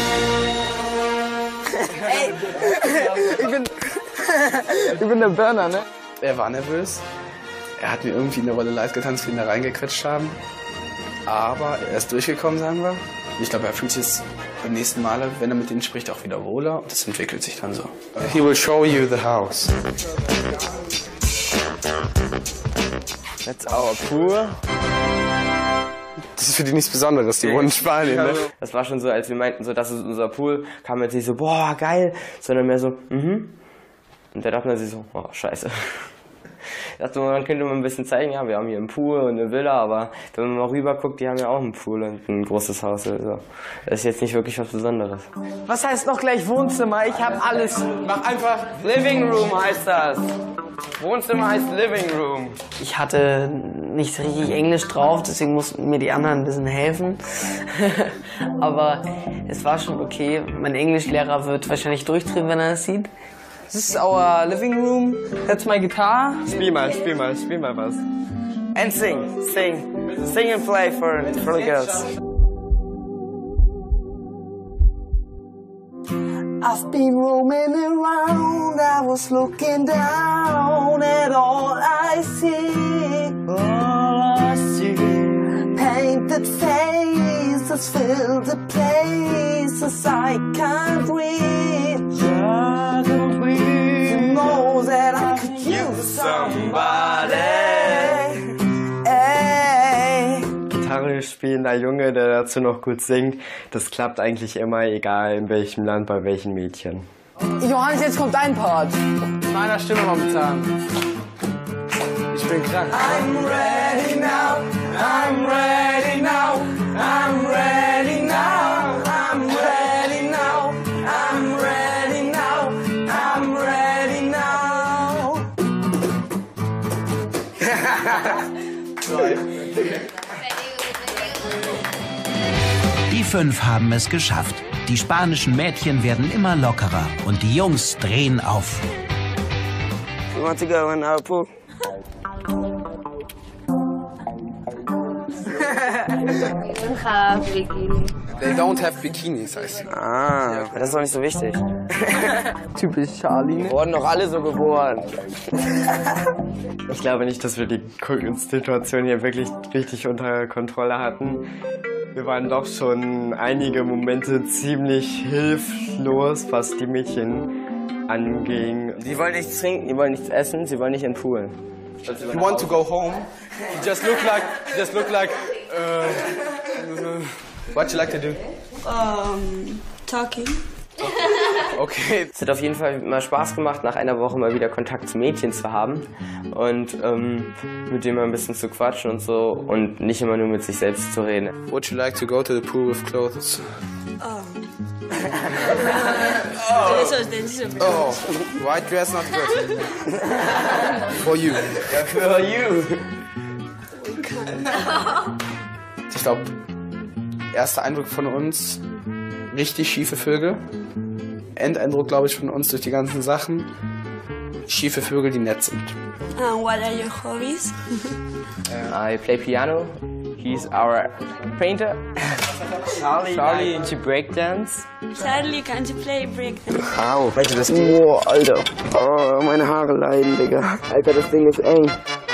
Ich bin der Burner, ne? Er war nervös. Er hat mir irgendwie eine Rolle live getanzt, wie ihn da reingequetscht haben. Aber er ist durchgekommen, sagen wir. Ich glaube, er fühlt sich jetzt beim nächsten Mal, wenn er mit denen spricht, auch wieder wohler. Und das entwickelt sich dann so. He will show you the house. That's our pool. Das ist für die nichts Besonderes, die wohnen in Spanien, ne? Das war schon so, als wir meinten, so, das ist unser Pool, kam jetzt nicht so, boah, geil, sondern mehr so, Und der dachte man sich so, oh, scheiße. Ich dachte, man könnte mal ein bisschen zeigen, ja, wir haben hier einen Pool und eine Villa, aber wenn man mal rüber guckt, die haben ja auch einen Pool und ein großes Haus. Also, das ist jetzt nicht wirklich was Besonderes. Was heißt noch gleich Wohnzimmer? Ich habe alles. Mach einfach Living Room heißt das. Wohnzimmer heißt Living Room. Ich hatte nicht richtig Englisch drauf, deswegen mussten mir die anderen ein bisschen helfen. Aber es war schon okay. Mein Englischlehrer wird wahrscheinlich durchdrehen, wenn er das sieht. This is our living room. That's my guitar. Spiel mal was. And sing and play for the girls. I've been roaming around, I was looking down at all I see. Painted faces fill the places I can't reach. You know that I could use somebody. blonder Junge, der dazu noch gut singt. Das klappt eigentlich immer, egal in welchem Land, bei welchen Mädchen. Johannes, jetzt kommt dein Part. In meiner Stimme momentan. Ich bin krank. I'm ready now, I'm ready now, I'm ready now, I'm ready now, I'm ready now, I'm ready now. Die 5 haben es geschafft. Die spanischen Mädchen werden immer lockerer und die Jungs drehen auf. You want to go in our pool? They don't have bikinis, heißt. Ah, das ist doch nicht so wichtig. Typisch Charlie. Wir wurden doch alle so geboren. Ich glaube nicht, dass wir die Situation hier wirklich richtig unter Kontrolle hatten. Wir waren doch schon einige Momente ziemlich hilflos, was die Mädchen anging. Sie wollen nichts trinken, sie wollen nichts essen, sie wollen nicht in den Pool. You want to go home? You just look like. What you like to do? Talking. Okay. Es hat auf jeden Fall mal Spaß gemacht, nach einer Woche mal wieder Kontakt zu Mädchen zu haben und mit denen mal ein bisschen zu quatschen und so und nicht immer nur mit sich selbst zu reden. Would you like to go to the pool with clothes? Oh, white dress not good. For you. Yeah, for you. Ich glaube, erster Eindruck von uns, richtig schiefe Vögel. Endeindruck, glaube ich, von uns durch die ganzen Sachen. Schiefe Vögel, die nett sind. What are your hobbies? I play piano. He's our painter. Charlie into breakdance. Charlie, can't you play breakdance? Au, Alter, das Ding. Oh, Alter. Oh, meine Haare leiden, Digga. Alter, das Ding ist eng.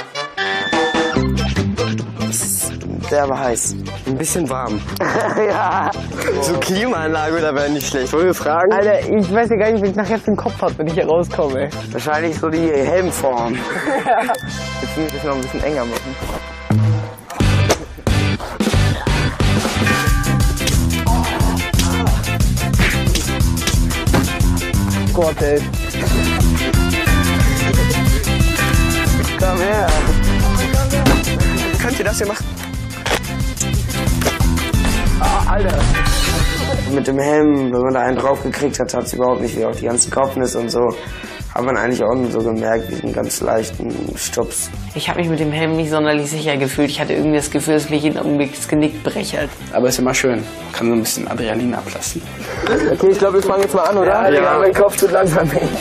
Der war heiß. Ein bisschen warm. Ja. So Klimaanlage oder wäre nicht schlecht. Wollen wir fragen? Alter, ich weiß ja gar nicht, was ich nachher für den Kopf habe, wenn ich hier rauskomme. Wahrscheinlich so die Helmform. Jetzt muss ich das noch ein bisschen enger machen. Gott, ey. Komm her. Könnt ihr das hier machen? Ah, Alter. Mit dem Helm, wenn man da einen drauf gekriegt hat, hat es überhaupt nicht, wie auch die ganzen Kopfnüsse und so. Hat man eigentlich auch nur so gemerkt, wie einen ganz leichten Stups. Ich habe mich mit dem Helm nicht sonderlich sicher gefühlt. Ich hatte irgendwie das Gefühl, dass mich jeden Augenblick das Genick brechert. Aber ist immer schön. Kann so ein bisschen Adrenalin ablassen. Okay, ich glaube, wir fangen jetzt mal an, oder? Ja. Mein Kopf tut langsam weh.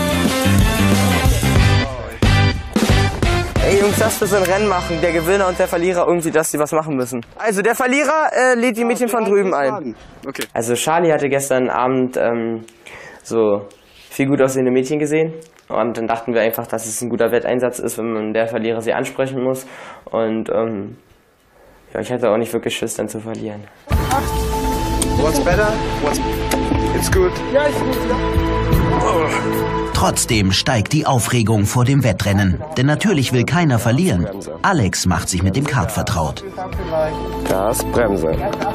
Ey Jungs, lasst uns ein Rennen machen. Der Gewinner und der Verlierer irgendwie, dass sie was machen müssen. Also der Verlierer lädt die Mädchen von drüben ein. Okay. Also Charlie hatte gestern Abend so viel gut aussehende Mädchen gesehen. Und dann dachten wir einfach, dass es ein guter Wetteinsatz ist, wenn der Verlierer sie ansprechen muss. Und ja, ich hatte auch nicht wirklich Schiss, dann zu verlieren. What's better? It's good. Ja, ist gut, ja. Trotzdem steigt die Aufregung vor dem Wettrennen. Denn natürlich will keiner verlieren. Alex macht sich mit dem Kart vertraut. Gas, Bremse.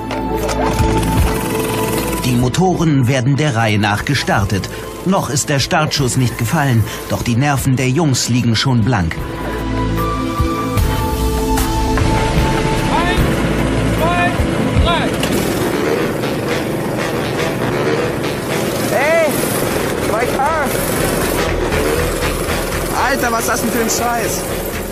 Die Motoren werden der Reihe nach gestartet. Noch ist der Startschuss nicht gefallen, doch die Nerven der Jungs liegen schon blank. Hey, my car! Alter, was ist das denn für ein Scheiß?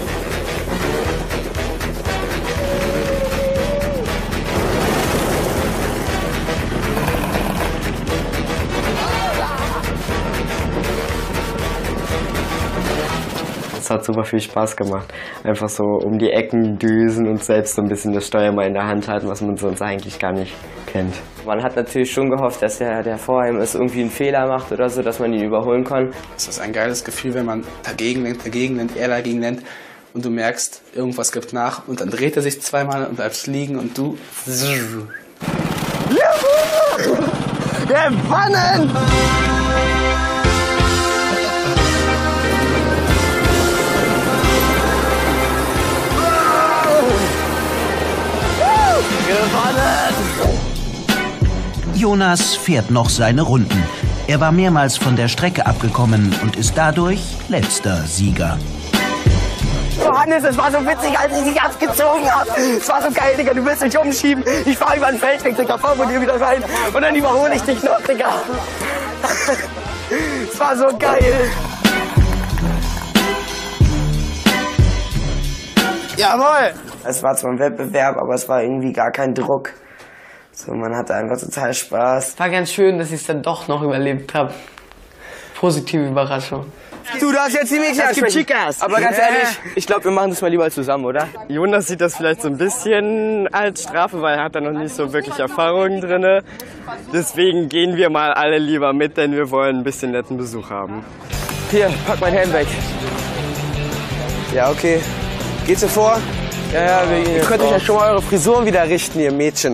Es hat super viel Spaß gemacht. Einfach so um die Ecken düsen und selbst so ein bisschen das Steuer mal in der Hand halten, was man sonst eigentlich gar nicht kennt. Man hat natürlich schon gehofft, dass der vor ihm ist, irgendwie einen Fehler macht oder so, dass man ihn überholen kann. Das ist ein geiles Gefühl, wenn man dagegen lenkt, er dagegen lenkt und du merkst, irgendwas gibt nach und dann dreht er sich zweimal und bleibst liegen und du... Gewonnen! Jonas fährt noch seine Runden. Er war mehrmals von der Strecke abgekommen und ist dadurch letzter Sieger. Johannes, es war so witzig, als ich dich abgezogen habe. Es war so geil, Digga, du willst mich umschieben. Ich fahre über den Feldweg, Digga, fahr von dir wieder rein. Und dann überhole ich dich noch, Digga. Es war so geil. Jawohl! Es war zwar ein Wettbewerb, aber es war irgendwie gar kein Druck. So, man hatte einfach total Spaß. War ganz schön, dass ich es dann doch noch überlebt habe. Positive Überraschung. Du hast jetzt die Mädchen ansprechen. Chicas. Aber ganz ehrlich, ich glaube, wir machen das mal lieber zusammen, oder? Jonas sieht das vielleicht so ein bisschen als Strafe, weil er hat da noch nicht so wirklich Erfahrungen drin. Deswegen gehen wir mal alle lieber mit, denn wir wollen ein bisschen netten Besuch haben. Hier, pack mein Helm weg. Ja, okay. Geht's ihr vor? Ja, wir gehen. Ihr könnt euch ja schon mal eure Frisuren wieder richten, ihr Mädchen.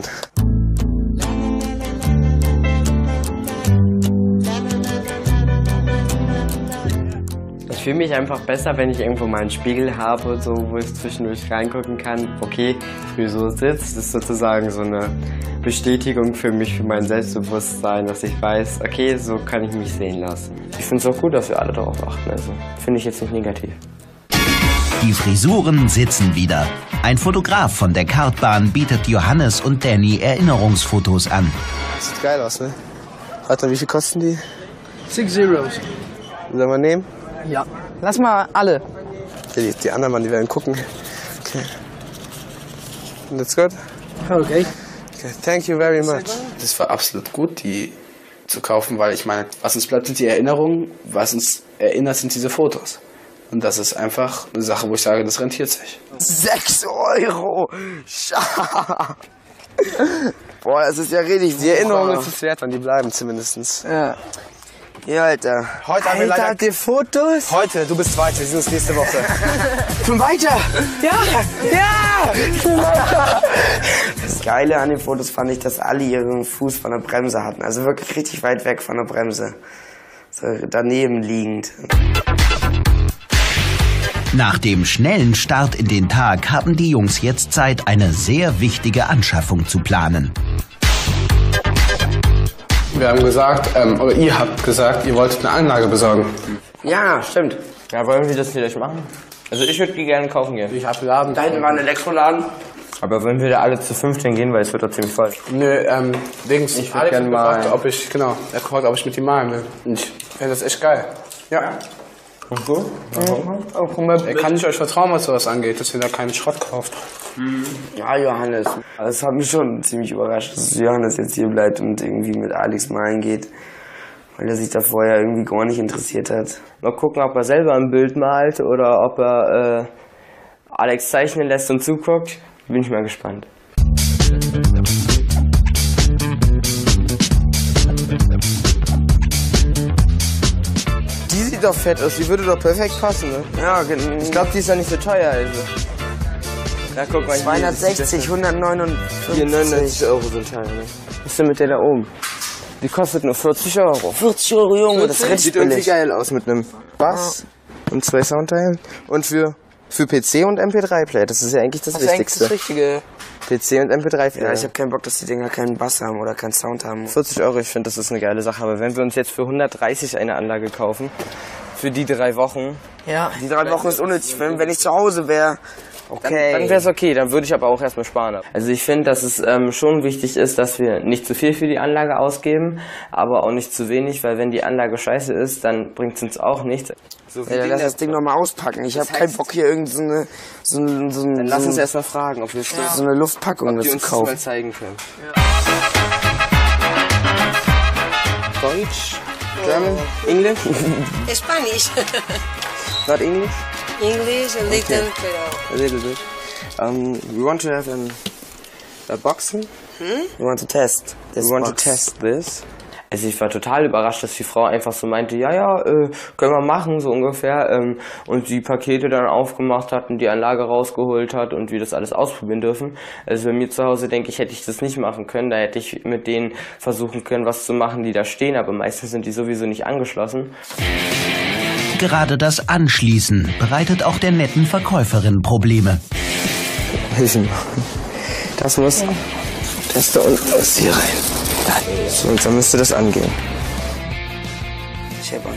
Ich fühle mich einfach besser, wenn ich irgendwo mal einen Spiegel habe, so, wo ich zwischendurch reingucken kann. Okay, früh so sitzt, das ist sozusagen so eine Bestätigung für mich, für mein Selbstbewusstsein, dass ich weiß, okay, so kann ich mich sehen lassen. Ich finde es auch gut, dass wir alle darauf achten. Also finde ich jetzt nicht negativ. Die Frisuren sitzen wieder. Ein Fotograf von der Kartbahn bietet Johannes und Danny Erinnerungsfotos an. Sieht geil aus, ne? Warte, wie viel kosten die? 6 Zeros. Sollen wir nehmen? Ja. Lass mal alle. Okay, die anderen Mann, die werden gucken. Okay. That's good? Okay. Okay, thank you very much. Das war absolut gut, die zu kaufen, weil ich meine, was uns bleibt, sind die Erinnerungen, was uns erinnert, sind diese Fotos. Und das ist einfach eine Sache, wo ich sage, das rentiert sich. 6 Euro! Boah, das ist ja richtig. Die Erinnerung ist es wert, und die bleiben zumindest. Ja. Ja, Alter. Heute haben wir leider... habt ihr Fotos? Heute, du bist weiter, wir sehen uns nächste Woche. Schon weiter? Ja! Ja! Schon weiter! Das Geile an den Fotos fand ich, dass alle ihren Fuß von der Bremse hatten. Also wirklich richtig weit weg von der Bremse. So daneben liegend. Nach dem schnellen Start in den Tag haben die Jungs jetzt Zeit, eine sehr wichtige Anschaffung zu planen. Wir haben gesagt, oder ihr habt gesagt, ihr wolltet eine Anlage besorgen. Ja, stimmt. Ja, wollen wir das vielleicht machen? Also ich würde die gerne kaufen gehen. Ich habe Laden. Da hinten war ein Elektroladen. Aber wenn wir da alle zu 15 gehen, weil es wird doch ziemlich voll. Nö, Dings. Ich würde gerne mal... Er fragt, ob ich mit ihm malen will. Ich fände das echt geil. Ja. Und so? Er kann nicht euch vertrauen, was sowas angeht, dass ihr da keinen Schrott kauft. Ja, Johannes. Das hat mich schon ziemlich überrascht, dass Johannes jetzt hier bleibt und irgendwie mit Alex malen geht. Weil er sich da vorher irgendwie gar nicht interessiert hat. Mal gucken, ob er selber ein Bild malt oder ob er Alex zeichnen lässt und zuguckt. Bin ich mal gespannt. Die sieht doch fett aus, die würde doch perfekt passen, ne? Ja, ich glaube, die ist ja nicht so teuer, also. Ja, guck mal, 260, 159. 99 Euro sind teuer, ne? Was ist denn mit der da oben? Die kostet nur 40 Euro. 40 Euro, Junge, das ist richtig sieht irgendwie geil aus mit einem Bass und 2 Soundteilen. Und für PC und MP3-Player, das ist ja eigentlich das Wichtigste. Das Richtige. PC und MP3-Player. Ja, ich habe keinen Bock, dass die Dinger keinen Bass haben oder keinen Sound haben. 40 Euro, ich finde, das ist eine geile Sache. Aber wenn wir uns jetzt für 130 eine Anlage kaufen, für die 3 Wochen... Ja. Die 3 Wochen ist unnötig, wenn ich zu Hause wäre. Okay. Dann wäre es okay, dann würde ich aber auch erstmal sparen. Also ich finde, dass es schon wichtig ist, dass wir nicht zu viel für die Anlage ausgeben, aber auch nicht zu wenig, weil wenn die Anlage scheiße ist, dann bringt es uns auch nichts. So ja, lass das Ding nochmal auspacken. Ich habe keinen Bock hier irgend so eine... Dann lass uns erstmal fragen, ob wir so eine Luftpackung zu kaufen. Das mal zeigen können. Ja. Deutsch? German? English? Spanish. Not English? English, a little, okay. A little bit. We want to have a boxen. We want to test this. We want to test this. Also ich war total überrascht, dass die Frau einfach so meinte, ja, können wir machen, so ungefähr. Und die Pakete dann aufgemacht hat und die Anlage rausgeholt hat und wir das alles ausprobieren dürfen. Also bei mir zu Hause, denke ich, hätte ich das nicht machen können. Da hätte ich mit denen versuchen können, was zu machen, die da stehen. Aber meistens sind die sowieso nicht angeschlossen. Gerade das Anschließen bereitet auch der netten Verkäuferin Probleme. Das muss da unten muss hier rein. So, und dann müsste das angehen. Scheppern.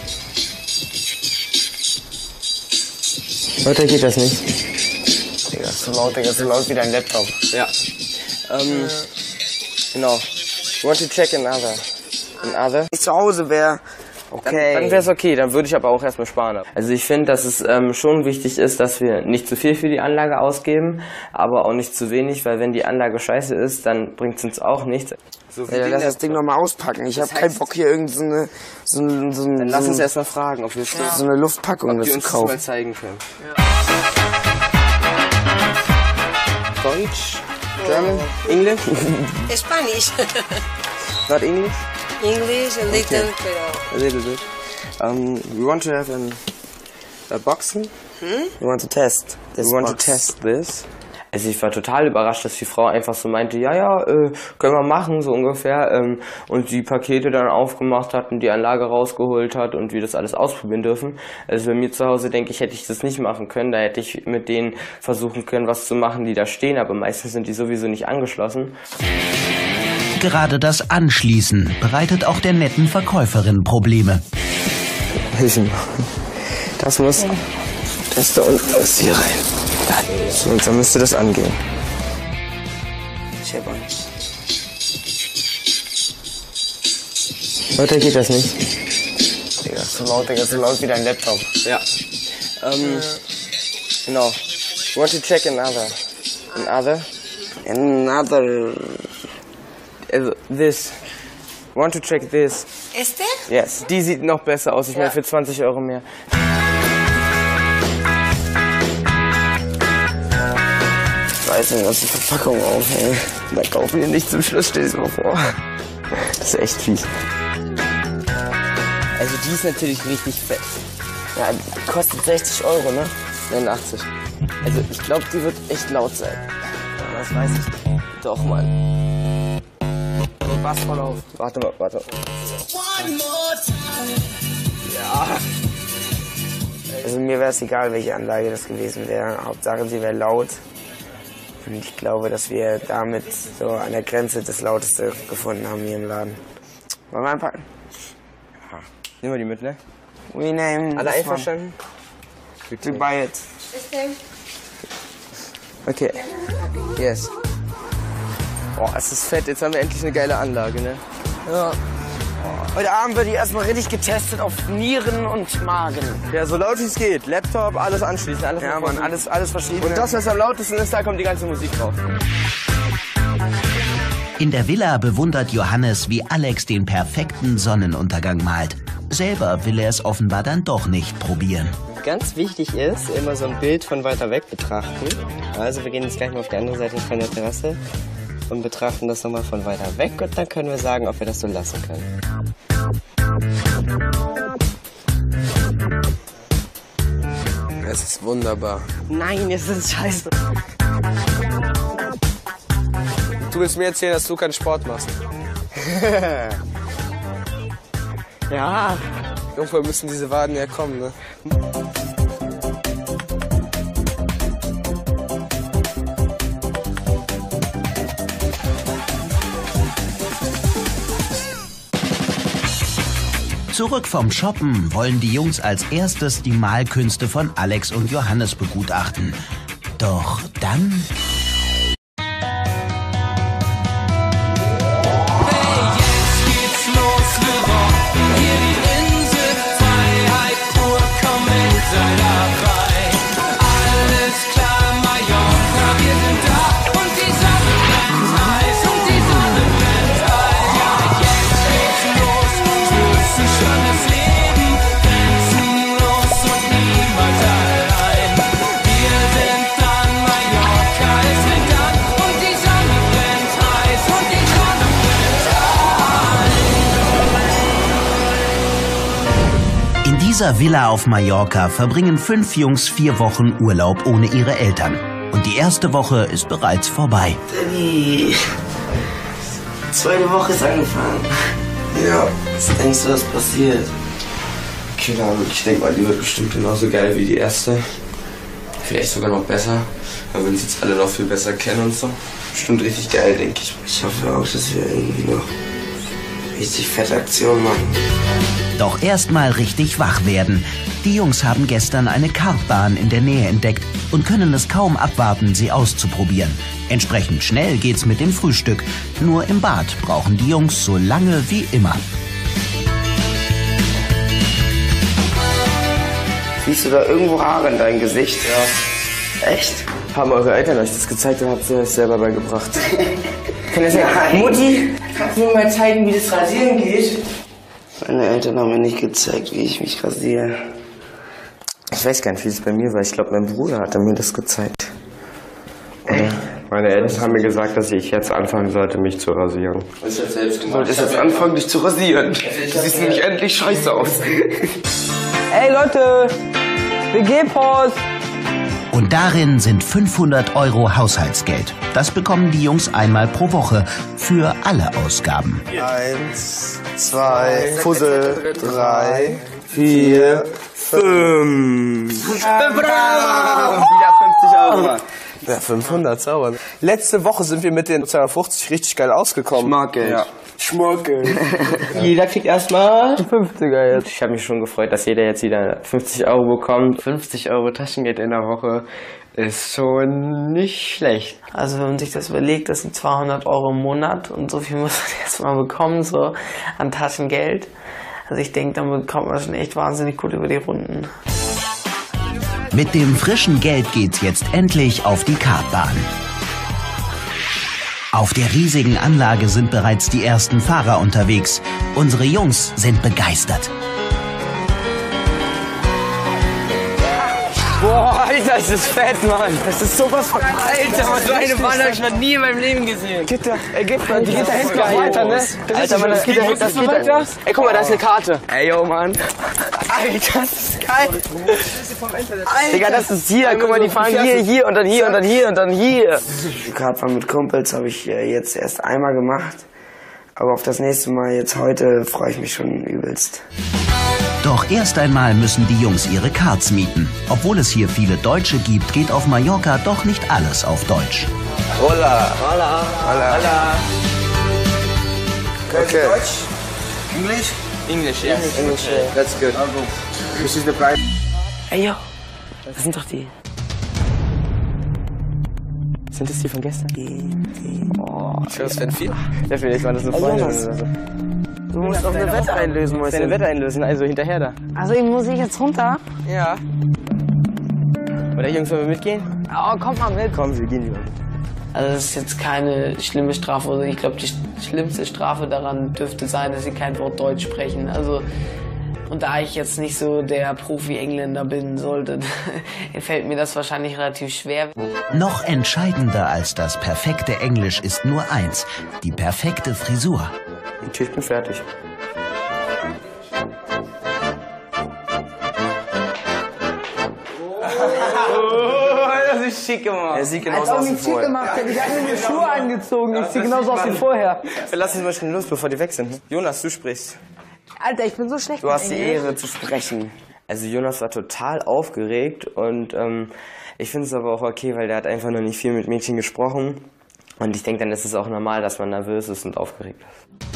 Heute geht das nicht. Digga, ist so laut wie dein Laptop. Ja. Genau. Want to check another? Wenn ich zu Hause wäre, okay. Dann wäre es okay, dann würde ich aber auch erstmal sparen. Also ich finde, dass es schon wichtig ist, dass wir nicht zu viel für die Anlage ausgeben, aber auch nicht zu wenig, weil wenn die Anlage scheiße ist, dann bringt es uns auch nichts. So lass das Ding nochmal auspacken. Ich habe keinen Bock hier irgend Dann lass uns erstmal fragen, ob wir so eine Luftpackung ob zu uns kaufen. mal zeigen können. Deutsch? German? English? Spanish. Not English? English, a little, Okay. A little bit. We want to have a boxen. We want to test this. We want to test this. Also ich war total überrascht, dass die Frau einfach so meinte, ja, können wir machen, so ungefähr. Und die Pakete dann aufgemacht hat und die Anlage rausgeholt hat und wir das alles ausprobieren dürfen. Also bei mir zu Hause, denke ich, hätte ich das nicht machen können. Da hätte ich mit denen versuchen können, was zu machen, die da stehen. Aber meistens sind die sowieso nicht angeschlossen. Gerade das Anschließen bereitet auch der netten Verkäuferin Probleme. Das muss das da unten ist hier rein. So, und dann müsste das angehen. Scheppern. Heute geht das nicht. Digga, ist so laut wie dein Laptop. Ja. Genau. Want to check another? Also, this. Want to check this? Este? Yes. Die sieht noch besser aus. Ich meine für 20 Euro mehr. Ich weiß nicht, was die Verpackung auf, ey. Da kaufen wir nicht zum Schluss, stell dir mal vor. Das ist echt fies. Also die ist natürlich richtig fett. Ja, die kostet 60 Euro, ne? 89. Also ich glaube, die wird echt laut sein. Ja, das weiß ich nicht. Doch, Mann. Pass voll auf. Warte mal. Ja. Also mir wäre es egal, welche Anlage das gewesen wäre. Hauptsache, sie wäre laut. Und ich glaube, dass wir damit so an der Grenze das Lauteste gefunden haben hier im Laden. Wollen wir einpacken? Ja. Nehmen wir die mit, ne? We name. Alle einverstanden? We buy it. Okay. Yes. Boah, es ist fett. Jetzt haben wir endlich eine geile Anlage, ne? Ja. Heute Abend wird die erstmal richtig getestet auf Nieren und Magen. Ja, so laut wie es geht. Laptop, alles anschließen. Alles ja, Mann, alles verschieden. Und das, was am lautesten ist, da kommt die ganze Musik drauf. In der Villa bewundert Johannes, wie Alex den perfekten Sonnenuntergang malt. Selber will er es offenbar dann doch nicht probieren. Ganz wichtig ist, immer so ein Bild von weiter weg betrachten. Also wir gehen jetzt gleich mal auf die andere Seite von der Terrasse und betrachten das nochmal von weiter weg und dann können wir sagen, ob wir das so lassen können. Es ist wunderbar. Nein, es ist scheiße. Du willst mir erzählen, dass du keinen Sport machst? Ja. Irgendwann müssen diese Waden ja kommen, ne? Zurück vom Shoppen wollen die Jungs als erstes die Malkünste von Alex und Johannes begutachten. Doch dann... In dieser Villa auf Mallorca verbringen 5 Jungs 4 Wochen Urlaub ohne ihre Eltern. Und die erste Woche ist bereits vorbei. Die zweite Woche ist angefangen. Ja. Was denkst du, was passiert? Keine Ahnung, ich denke mal, die wird bestimmt genauso geil wie die erste. Vielleicht sogar noch besser. weil wir uns jetzt alle noch viel besser kennen und so. Bestimmt richtig geil, denke ich. Ich hoffe auch, dass wir irgendwie noch richtig fette Aktionen machen. Doch erstmal richtig wach werden. Die Jungs haben gestern eine Kartbahn in der Nähe entdeckt und können es kaum abwarten, sie auszuprobieren. Entsprechend schnell geht's mit dem Frühstück. Nur im Bad brauchen die Jungs so lange wie immer. Siehst du da irgendwo Haare in deinem Gesicht? Ja. Echt? Haben eure Eltern euch das gezeigt oder habt ihr euch selber beigebracht? Kann das ja. Mutti, kannst du mir mal zeigen, wie das Rasieren geht? Meine Eltern haben mir nicht gezeigt, wie ich mich rasiere. Ich weiß gar nicht, wie es bei mir war. Ich glaube, mein Bruder hat mir das gezeigt. Ey. Meine Eltern haben mir gesagt, dass ich jetzt anfangen sollte, mich zu rasieren. Du solltest jetzt anfangen, dich zu rasieren. Du siehst nämlich endlich scheiße aus. Ey Leute, WG-Post! Und darin sind 500 € Haushaltsgeld. Das bekommen die Jungs einmal pro Woche für alle Ausgaben. 1, 2, Fussel, 3, 4, 5. Bravo! Wieder 50 €. Ja, 500, sauber. Letzte Woche sind wir mit den 250 richtig geil ausgekommen. Schmackgeld. Ja. Schmackgeld. Jeder kriegt erstmal 50er jetzt. Ich habe mich schon gefreut, dass jeder jetzt wieder 50 € bekommt. 50 € Taschengeld in der Woche ist schon nicht schlecht. Also wenn man sich das überlegt, das sind 200 € im Monat und so viel muss man erstmal bekommen, so an Taschengeld. Also ich denke, damit kommt man schon echt wahnsinnig gut über die Runden. Mit dem frischen Geld geht's jetzt endlich auf die Kartbahn. Auf der riesigen Anlage sind bereits die ersten Fahrer unterwegs. Unsere Jungs sind begeistert. Boah, Alter, ist das fett, Mann. Das ist sowas von... Alter, Mann, so eine Bahn habe ich noch nie in meinem Leben gesehen. Die geht da hinten noch weiter, ne? Alter, Mann, das geht da hinten weiter. Ey, guck mal, da ist eine Karte. Ey, yo, Mann. Alter, das ist geil. Alter. Digga, das ist hier. Guck mal, die fahren hier und dann hier und dann hier und dann hier. Die Kartfahren mit Kumpels habe ich jetzt erst einmal gemacht. Aber auf das nächste Mal jetzt heute freue ich mich schon übelst. Doch erst einmal müssen die Jungs ihre Karts mieten. Obwohl es hier viele Deutsche gibt, geht auf Mallorca doch nicht alles auf Deutsch. Hola. Hola. Hola. Hola. Okay. Deutsch? English? English, yes. English, That's good. This is the price. Ey, yo, das sind doch die. Sind das die von gestern? Oh, ich höre, es werden viel. Ja, vielleicht waren das nur Freunde oder so. Du musst auf eine Wette einlösen, Mäuschen. Deine Wette einlösen, also hinterher da. Also muss ich jetzt runter? Ja. Oder Jungs, wollen wir mitgehen? Oh, kommt mal mit. Komm, wir gehen lieber. Also das ist jetzt keine schlimme Strafe. Also ich glaube, die schlimmste Strafe daran dürfte sein, dass sie kein Wort Deutsch sprechen. Also und da ich jetzt nicht so der Profi-Engländer bin sollte, fällt mir das wahrscheinlich relativ schwer. Noch entscheidender als das perfekte Englisch ist nur eins: die perfekte Frisur. Ich bin fertig. Das ist schick gemacht. Er sieht genauso aus wie vorher. Ich habe mir die Schuhe angezogen. Ich sehe genauso aus wie vorher. Lass uns mal schnell los, bevor die weg sind. Jonas, du sprichst. Alter, ich bin so schlecht. Du hast die Ehre zu sprechen. Also Jonas war total aufgeregt und ich finde es aber auch okay, weil der hat einfach noch nicht viel mit Mädchen gesprochen. Und ich denke, dann ist es auch normal, dass man nervös ist und aufgeregt ist.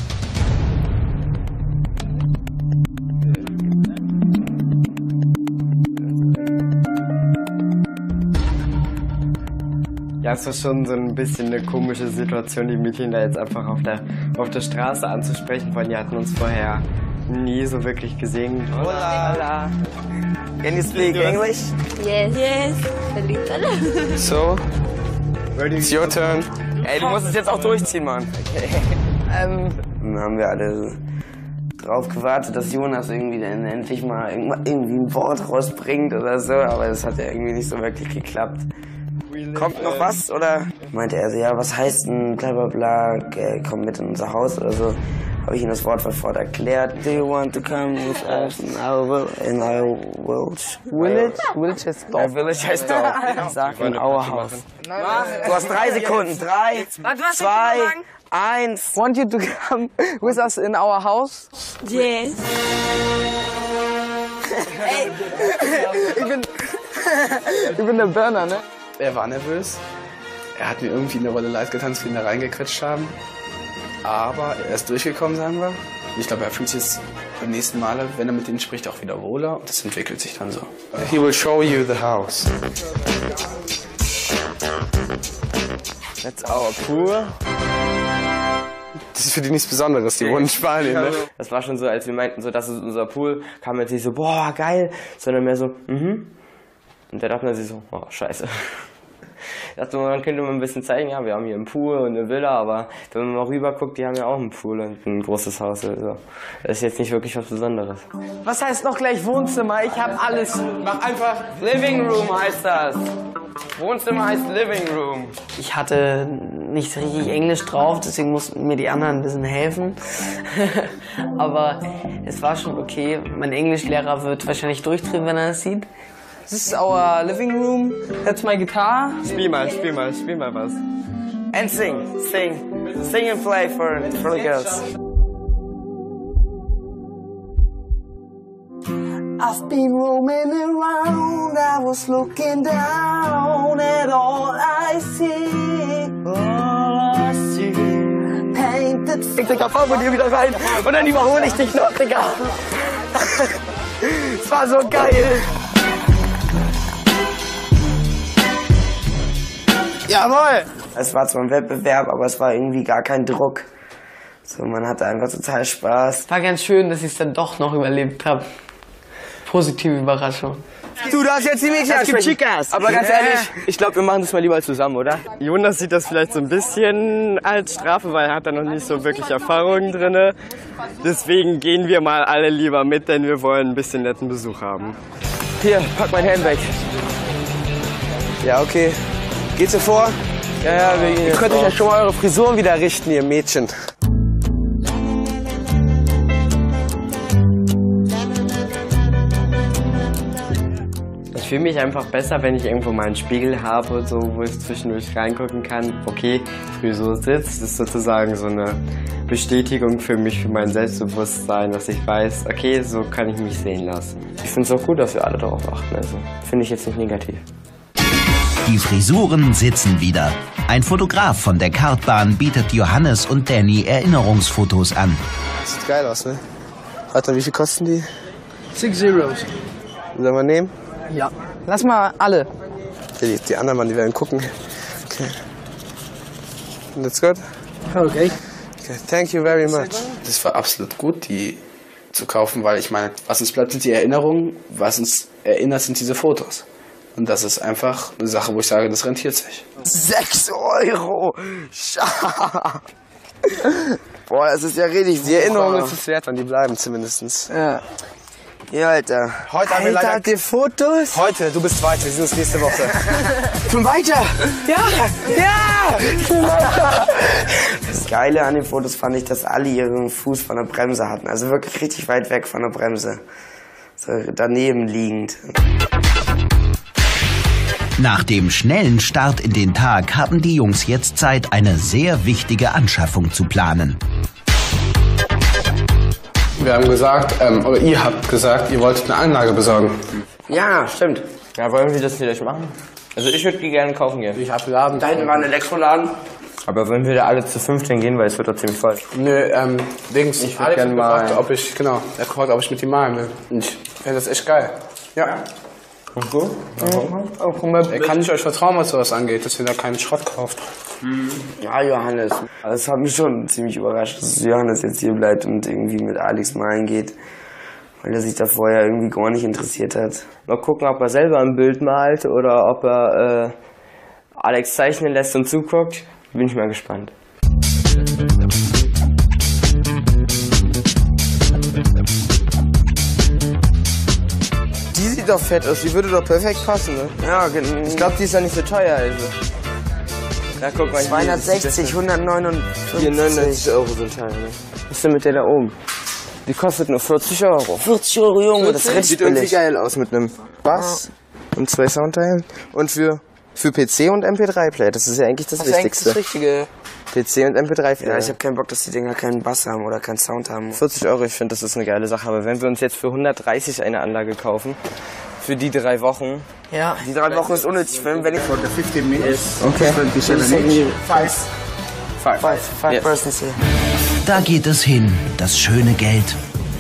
Ja, es war schon so ein bisschen eine komische Situation, die Mädchen da jetzt einfach auf der Straße anzusprechen, weil die hatten uns vorher nie so wirklich gesehen. Hola. Hola. Can you speak English? Yes. Yes. A little. So, it's your turn. Ey, du musst es jetzt auch durchziehen, Mann. Okay. Dann haben wir alle drauf gewartet, dass Jonas irgendwie dann endlich mal irgendwie ein Wort rausbringt oder so, aber es hat ja irgendwie nicht so wirklich geklappt. Kommt noch was, oder? Meinte er so, ja, was heißt denn bla bla bla, komm mit in unser Haus oder so. Habe ich ihm das Wort sofort erklärt. Do you want to come with us in our village? Village heißt Dorf. Village heißt Dorf. Sag in our house. Du hast 3 Sekunden. 3, 2, 1. Want you to come with us in our house? Yes. Ey, ich bin der Burner, ne? Er war nervös. Er hat mir irgendwie eine Rolle live getanzt, wie ihn da reingequetscht haben. Aber er ist durchgekommen, sagen wir. Ich glaube, er fühlt sich jetzt beim nächsten Mal, wenn er mit denen spricht, auch wieder wohler. Und das entwickelt sich dann so. He will show you the house. That's our pool. Das ist für die nichts Besonderes, die wohnen in Spanien. Ne? Das war schon so, als wir meinten, so, das ist unser Pool, kam jetzt nicht so, boah, geil, sondern mehr so, Und da dachte man sich so, oh, scheiße. Ich dachte, man könnte mal ein bisschen zeigen, ja, wir haben hier einen Pool und eine Villa, aber wenn man mal rüber guckt, die haben ja auch einen Pool und ein großes Haus. Also. Das ist jetzt nicht wirklich was Besonderes. Was heißt noch gleich Wohnzimmer? Ich hab alles. Mach einfach Living Room heißt das. Wohnzimmer heißt Living Room. Ich hatte nicht richtig Englisch drauf, deswegen mussten mir die anderen ein bisschen helfen. Aber es war schon okay. Mein Englischlehrer wird wahrscheinlich durchdrehen, wenn er das sieht. This is our living room. That's my guitar. Spiel mal was. And sing and play for the girls. I've been roaming around, I was looking down at all I see. Painted. Digga, fahr von dir wieder rein und dann überhole ich dich noch, Digga. Es war so geil. Jawohl! Es war zwar ein Wettbewerb, aber es war irgendwie gar kein Druck. So, man hatte einfach total Spaß. War ganz schön, dass ich es dann doch noch überlebt habe. Positive Überraschung. Du darfst jetzt die Mädchen ansprechen. Aber ganz ehrlich, ich glaube, wir machen das mal lieber zusammen, oder? Jonas sieht das vielleicht so ein bisschen als Strafe, weil er hat da noch nicht so wirklich Erfahrungen drin. Deswegen gehen wir mal alle lieber mit, denn wir wollen ein bisschen netten Besuch haben. Hier, pack mein Helm weg. Ja, okay. Geht's ihr vor? Ja, wir gehen. Ihr könnt euch ja schon mal eure Frisuren wieder richten, ihr Mädchen. Ich fühle mich einfach besser, wenn ich irgendwo mal einen Spiegel habe, so, wo ich zwischendurch reingucken kann. Okay, Frisur sitzt, das ist sozusagen so eine Bestätigung für mich, für mein Selbstbewusstsein, dass ich weiß, okay, so kann ich mich sehen lassen. Ich finde es auch gut, dass wir alle darauf achten. Also finde ich jetzt nicht negativ. Die Frisuren sitzen wieder. Ein Fotograf von der Kartbahn bietet Johannes und Danny Erinnerungsfotos an. Sieht geil aus, ne? Warte, wie viel kosten die? 6 Zeros. Sollen wir nehmen? Ja. Lass mal alle. Okay, die anderen Mann, die werden gucken. Okay. That's good? Okay. Okay, thank you very much. Das war absolut gut, die zu kaufen, weil ich meine, was uns bleibt, sind die Erinnerungen. Was uns erinnert, sind diese Fotos. Und das ist einfach eine Sache, wo ich sage, das rentiert sich. 6 Euro! Boah, das ist ja richtig. Die Erinnerung ist es wert, und die bleiben zumindest. Ja. Ja, Alter. Heute haben wir leider... habt ihr Fotos? Heute, du bist weiter, wir sehen uns nächste Woche. Schon weiter? Ja! Schon weiter! Das Geile an den Fotos fand ich, dass alle ihren Fuß von der Bremse hatten. Also wirklich richtig weit weg von der Bremse. So daneben liegend. Nach dem schnellen Start in den Tag haben die Jungs jetzt Zeit, eine sehr wichtige Anschaffung zu planen. Wir haben gesagt, oder ihr habt gesagt, ihr wolltet eine Anlage besorgen. Ja, stimmt. Ja, wollen wir das vielleicht machen? Also ich würde die gerne kaufen gehen. Ich habe Laden. Da hinten war ein Elektroladen. Aber wollen wir da alle zu 15 gehen, weil es wird doch ziemlich voll. Nö, Dings. Ich würde gerne mal... er hat gefragt, ob ich mit ihm malen will. Ich fände das echt geil. Ja. Und so? Er kann nicht euch vertrauen, was sowas angeht, dass ihr da keinen Schrott kauft. Ja, Johannes. Das hat mich schon ziemlich überrascht, dass Johannes jetzt hier bleibt und irgendwie mit Alex malen geht. Weil er sich da vorher irgendwie gar nicht interessiert hat. Mal gucken, ob er selber ein Bild malt oder ob er Alex zeichnen lässt und zuguckt. Bin ich mal gespannt. Die sieht doch fett aus, die würde doch perfekt passen, ne? Ja, genau. Ich glaube, die ist ja nicht so teuer, also. Ja, guck mal, 260, 159. 99 Euro sind Teil, ne? Was ist denn mit der da oben? Die kostet nur 40 Euro. 40 Euro, Junge, das ist richtig sieht billig. irgendwie geil aus mit einem Bass und 2 Soundteilen. Und für PC und MP3-Player, das ist ja eigentlich das Wichtigste. Das Richtige. PC und MP3-Player. Ja, ich habe keinen Bock, dass die Dinger keinen Bass haben oder keinen Sound haben. 40 Euro, ich finde, das ist eine geile Sache. Aber wenn wir uns jetzt für 130 eine Anlage kaufen, für die 3 Wochen. Ja. Die 3 Wochen ist unnötig für ihn, wenn ich... For the 15 minutes, Okay. 27 each. Five persons here. Da geht es hin, das schöne Geld.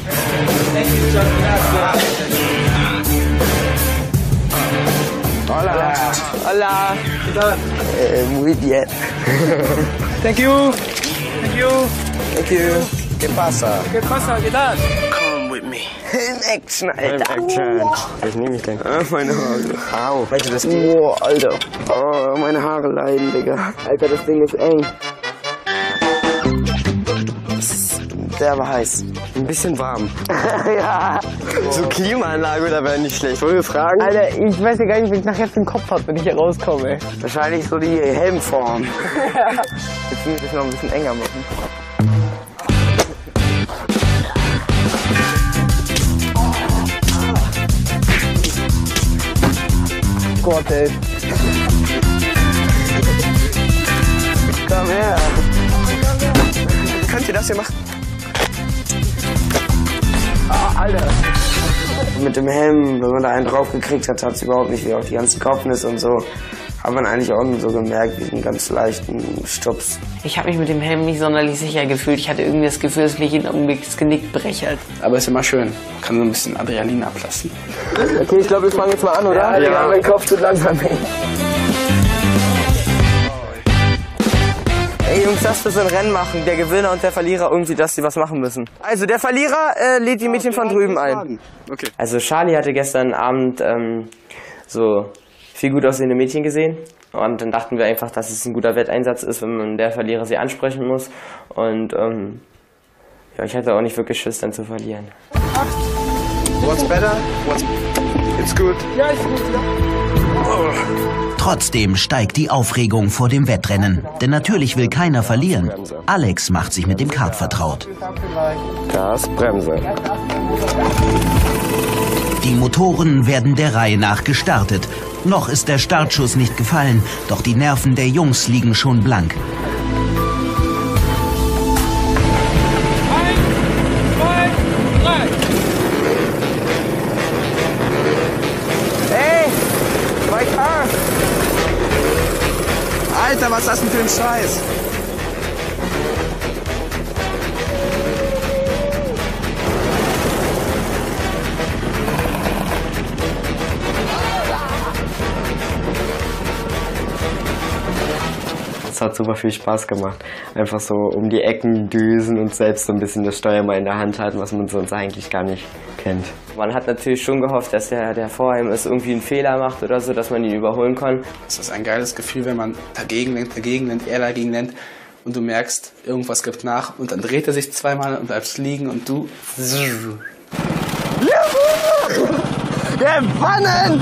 Hola. Hola. Muy bien. Thank you. Thank you. Thank you. ¿Qué pasa? ¿Qué pasa? ¿Qué tal? Come with me. In Action, Alter. Ich nehme mich denn. Meine Haare. Au. Weißt du, das geht? Oh, Alter. Oh, meine Haare leiden, Digga. Alter, das Ding ist eng. Der war heiß. Ein bisschen warm. Ja. So Klimaanlage oder wäre nicht schlecht. Wollen wir fragen? Alter, ich weiß ja gar nicht, wie ich nachher für den Kopf habe, wenn ich hier rauskomme, ey. Wahrscheinlich so die Helmform. Jetzt muss ich das noch ein bisschen enger machen. Gott, ey. Komm her. Könnt ihr das hier machen? Ah, Alter. Mit dem Helm, wenn man da einen drauf gekriegt hat, hat es überhaupt nicht wie auf die ganzen Kopfnüsse und so. Hat man eigentlich auch nur so gemerkt, wie einen ganz leichten Stups. Ich habe mich mit dem Helm nicht sonderlich sicher gefühlt. Ich hatte irgendwie das Gefühl, dass mich jeden Augenblick das Genick breche. Aber ist immer schön. Kann so ein bisschen Adrenalin ablassen. Okay, ich glaube, wir fangen jetzt mal an, oder? Ja, Mein Kopf tut langsam weh. Ey Jungs, lasst uns ein Rennen machen. Der Gewinner und der Verlierer irgendwie, dass sie was machen müssen. Also der Verlierer lädt die Mädchen von drüben ein. Okay. Also Charlie hatte gestern Abend so 4 gut aussehende Mädchen gesehen. Und dann dachten wir einfach, dass es ein guter Wetteinsatz ist, wenn der Verlierer sie ansprechen muss. Und ja, ich hatte auch nicht wirklich Schiss, dann zu verlieren. What's better? It's good. Ja, ich bin gut, ja. Trotzdem steigt die Aufregung vor dem Wettrennen. Denn natürlich will keiner verlieren. Alex macht sich mit dem Kart vertraut. Gas, Bremse. Die Motoren werden der Reihe nach gestartet. Noch ist der Startschuss nicht gefallen, doch die Nerven der Jungs liegen schon blank. Hey, my car. Alter, was ist das denn für ein Scheiß? Es hat super viel Spaß gemacht. Einfach so um die Ecken düsen und selbst so ein bisschen das Steuer mal in der Hand halten, was man sonst eigentlich gar nicht kennt. Man hat natürlich schon gehofft, dass der vor ihm ist, irgendwie einen Fehler macht oder so, dass man ihn überholen kann. Das ist ein geiles Gefühl, wenn man dagegen lenkt, er dagegen lenkt und du merkst, irgendwas gibt nach und dann dreht er sich zweimal und bleibst liegen und du... Gewonnen!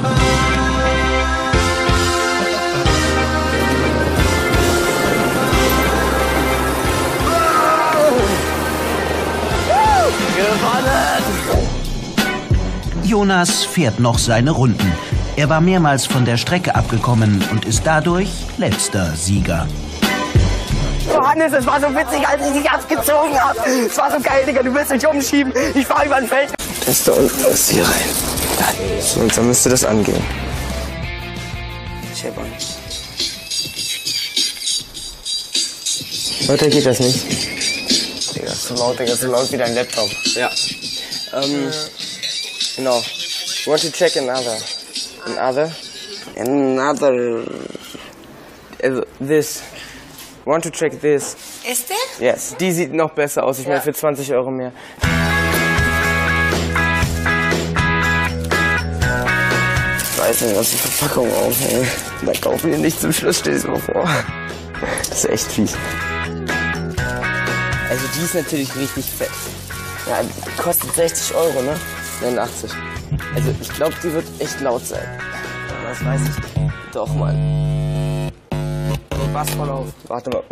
Jonas fährt noch seine Runden. Er war mehrmals von der Strecke abgekommen und ist dadurch letzter Sieger. Johannes, es war so witzig, als ich dich abgezogen habe. Es war so geil, Digga, du willst mich umschieben. Ich fahr über ein Feld. Das da unten ist hier rein. So, und dann müsste das angehen. Scheppern. Weiter geht das nicht. Digga, ist so laut wie dein Laptop. Ja. Genau. You want to check another? Also, this. You want to check this? Este? Yes. Die sieht noch besser aus. Ich meine, für 20 Euro mehr. Ich weiß nicht, was die Verpackung aufhält. Da kaufen wir nicht zum Schluss, stell dir mal vor. Das ist echt fies. Also, die ist natürlich richtig fett. Ja, die kostet 60 Euro, ne? 89. Also, ich glaube, die wird echt laut sein. Das weiß ich nicht. Doch, Mann. Pass voll auf. Warte mal.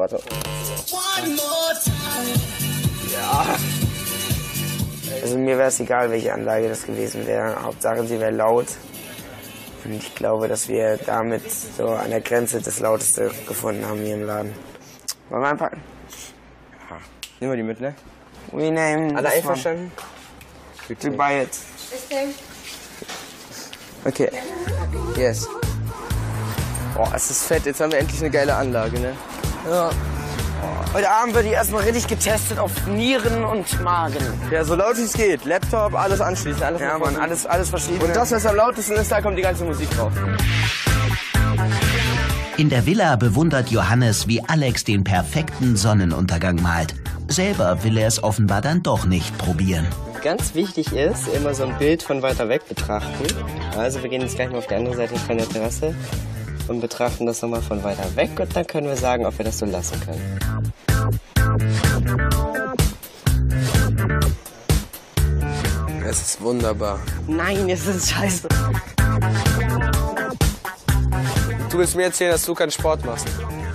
Ja. Also mir wäre es egal, welche Anlage das gewesen wäre. Hauptsache, sie wäre laut. Und ich glaube, dass wir damit so an der Grenze das Lauteste gefunden haben hier im Laden. Wollen wir einpacken? Ja. Nehmen wir die mit, ne? We name alle einverstanden? We buy it. Okay. Yes. Boah, es ist fett. Jetzt haben wir endlich eine geile Anlage, ne? Ja. Heute Abend wird die erstmal richtig getestet auf Nieren und Magen. Ja, so laut wie es geht. Laptop, alles anschließen, alles. Ja, Mann, alles verschieden. Und das, was am lautesten ist, da kommt die ganze Musik drauf. In der Villa bewundert Johannes, wie Alex den perfekten Sonnenuntergang malt. Selber will er es offenbar dann doch nicht probieren. Ganz wichtig ist, immer so ein Bild von weiter weg betrachten. Also wir gehen jetzt gleich mal auf die andere Seite von der Terrasse und betrachten das nochmal von weiter weg und dann können wir sagen, ob wir das so lassen können. Es ist wunderbar. Nein, es ist scheiße. Du willst mir erzählen, dass du keinen Sport machst?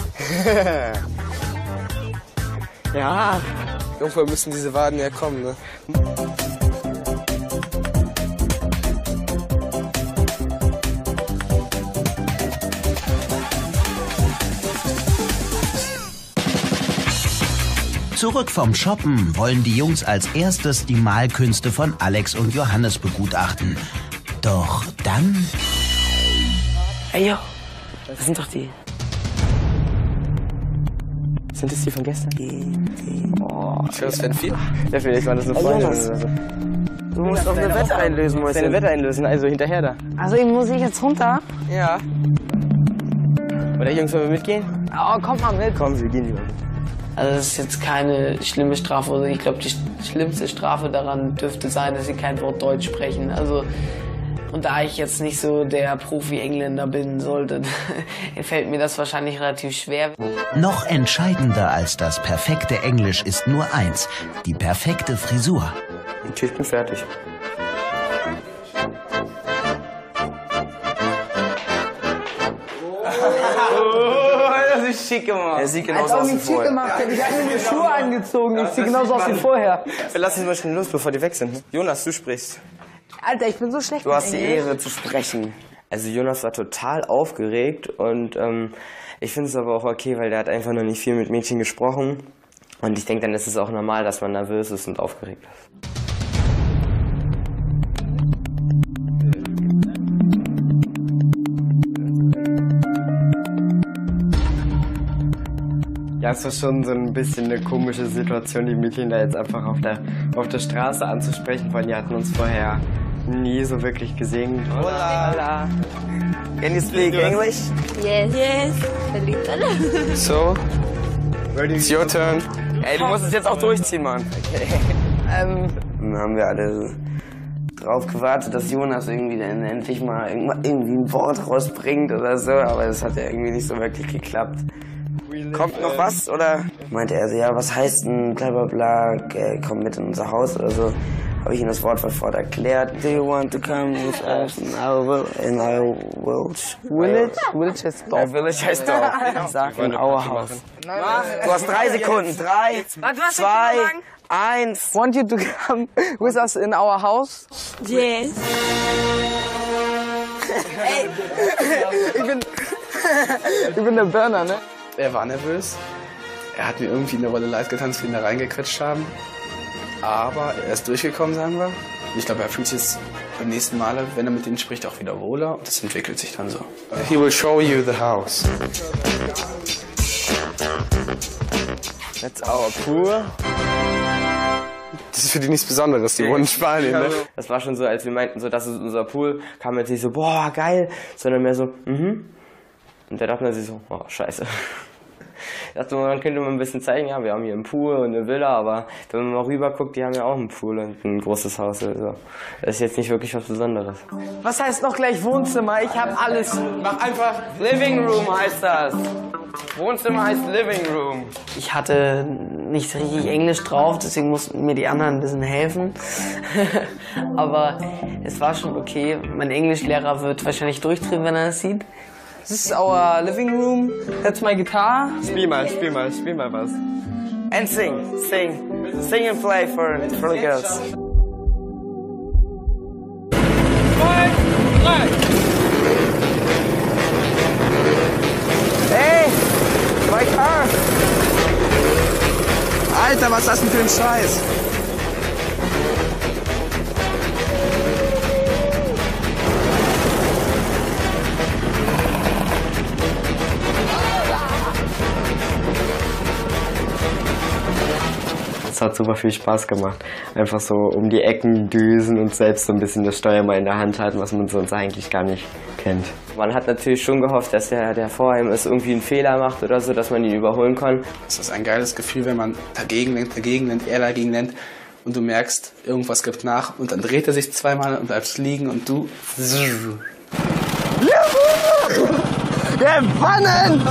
Ja. Irgendwann müssen diese Waden ja kommen, ne? Zurück vom Shoppen wollen die Jungs als erstes die Malkünste von Alex und Johannes begutachten. Doch dann... Ey, yo, das sind doch die. Sind das die von gestern? Oh, das werden viel. Ja, vielleicht waren das nur Freunde oder so. Du musst doch eine Wette einlösen, Mäuschen. Deine Wette einlösen, also hinterher da. Also muss ich jetzt runter? Ja. Oder Jungs, wollen wir mitgehen? Oh, kommt mal mit. Komm, wir gehen lieber mit. Also das ist jetzt keine schlimme Strafe. Also ich glaube, die schlimmste Strafe daran dürfte sein, dass sie kein Wort Deutsch sprechen. Also, und da ich jetzt nicht so der Profi-Engländer bin, fällt mir das wahrscheinlich relativ schwer. Noch entscheidender als das perfekte Englisch ist nur eins: die perfekte Frisur. Ich bin fertig. Das ist schick gemacht. Er sieht genauso aus wie vorher. Ich habe mir die Schuhe angezogen. Ich sehe genauso aus wie vorher. Lass uns mal schnell los, bevor die weg sind. Jonas, du sprichst. Alter, ich bin so schlecht. Du hast die Ehre zu sprechen. Also Jonas war total aufgeregt und ich finde es aber auch okay, weil der hat einfach noch nicht viel mit Mädchen gesprochen. Und ich denke, dann ist es auch normal, dass man nervös ist und aufgeregt ist. Ja, es war schon so ein bisschen eine komische Situation, die Mädchen da jetzt einfach auf der Straße anzusprechen, weil die hatten uns vorher nie so wirklich gesehen. Hola. Hola. Can you speak English? Yes. Yes. So, it's your turn. Ey, du musst es jetzt auch durchziehen, Mann. Okay. Dann haben wir alle drauf gewartet, dass Jonas irgendwie dann endlich mal irgendwie ein Wort rausbringt oder so, aber das hat ja irgendwie nicht so wirklich geklappt. Kommt noch was, oder? Meinte er so, ja, was heißt denn, bla bla bla, komm mit in unser Haus oder so. Habe ich ihm das Wort für Wort erklärt. Do you want to come with us in our village? Village heißt Dorf. Village heißt Dorf. Ich sag in our house. Du hast 3 Sekunden. 3, 2, 1. Want you to come with us in our house? Yes. Ey, ich bin der Burner, ne? Er war nervös. Er hat mir irgendwie eine Rolle live getanzt, wie ihn da reingequetscht haben. Aber er ist durchgekommen, sagen wir. Ich glaube, er fühlt sich jetzt beim nächsten Mal, wenn er mit denen spricht, auch wieder wohler. Und das entwickelt sich dann so. He will show you the house. That's our pool. Das ist für die nichts Besonderes, die wohnen in Spanien, ne? Das war schon so, als wir meinten, so, das ist unser Pool, kam jetzt nicht so, boah, geil, sondern mehr so, Und da dachte man sich so, oh, scheiße. Ich dachte, man könnte mal ein bisschen zeigen, ja, wir haben hier einen Pool und eine Villa, aber wenn man mal rüber guckt, die haben ja auch einen Pool und ein großes Haus. Also, das ist jetzt nicht wirklich was Besonderes. Was heißt noch gleich Wohnzimmer? Ich hab alles. Mach einfach Living Room heißt das. Wohnzimmer heißt Living Room. Ich hatte nicht richtig Englisch drauf, deswegen mussten mir die anderen ein bisschen helfen. Aber es war schon okay. Mein Englischlehrer wird wahrscheinlich durchdrehen, wenn er das sieht. This is our living room. That's my guitar. Spiel mal was. And sing and play for the girls. 2, 3. Hey, my car. Alter, was ist das denn für ein Scheiß? hat super viel Spaß gemacht. Einfach so um die Ecken düsen und selbst so ein bisschen das Steuer mal in der Hand halten, was man sonst eigentlich gar nicht kennt. Man hat natürlich schon gehofft, dass der vor ihm ist, irgendwie einen Fehler macht oder so, dass man ihn überholen kann. Es ist ein geiles Gefühl, wenn man dagegen lenkt, er dagegen lenkt und du merkst, irgendwas gibt nach und dann dreht er sich zweimal und bleibt liegen und du... Gewonnen!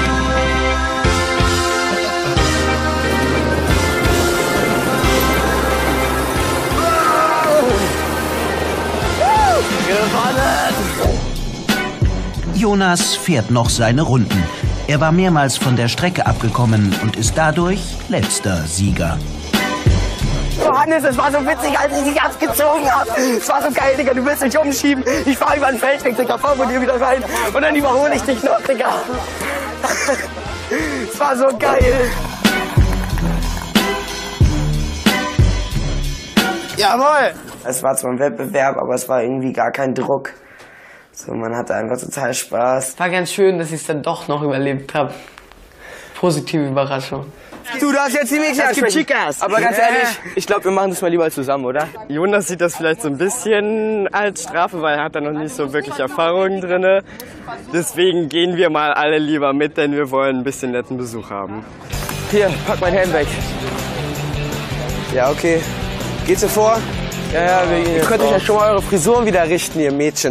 Jonas fährt noch seine Runden. Er war mehrmals von der Strecke abgekommen und ist dadurch letzter Sieger. Johannes, es war so witzig, als ich dich abgezogen habe. Es war so geil, Digga, du willst mich umschieben. Ich fahr über den Feldweg, Digga, fahr von dir wieder rein. Und dann überhole ich dich noch, Digga. Es war so geil. Jawohl! Es war zwar ein Wettbewerb, aber es war irgendwie gar kein Druck. So, man hatte einfach total Spaß. War ganz schön, dass ich es dann doch noch überlebt habe. Positive Überraschung. Du darfst jetzt die Mädchen ansprechen. Aber ganz ehrlich, ich glaube, wir machen das mal lieber zusammen, oder? Jonas sieht das vielleicht so ein bisschen als Strafe, weil er hat da noch nicht so wirklich Erfahrungen drin. Deswegen gehen wir mal alle lieber mit, denn wir wollen ein bisschen netten Besuch haben. Hier, pack mein Helm weg. Ja, okay. Geht's ihr vor? Ja, wir gehen. Ihr könnt euch ja schon mal eure Frisuren wieder richten, ihr Mädchen.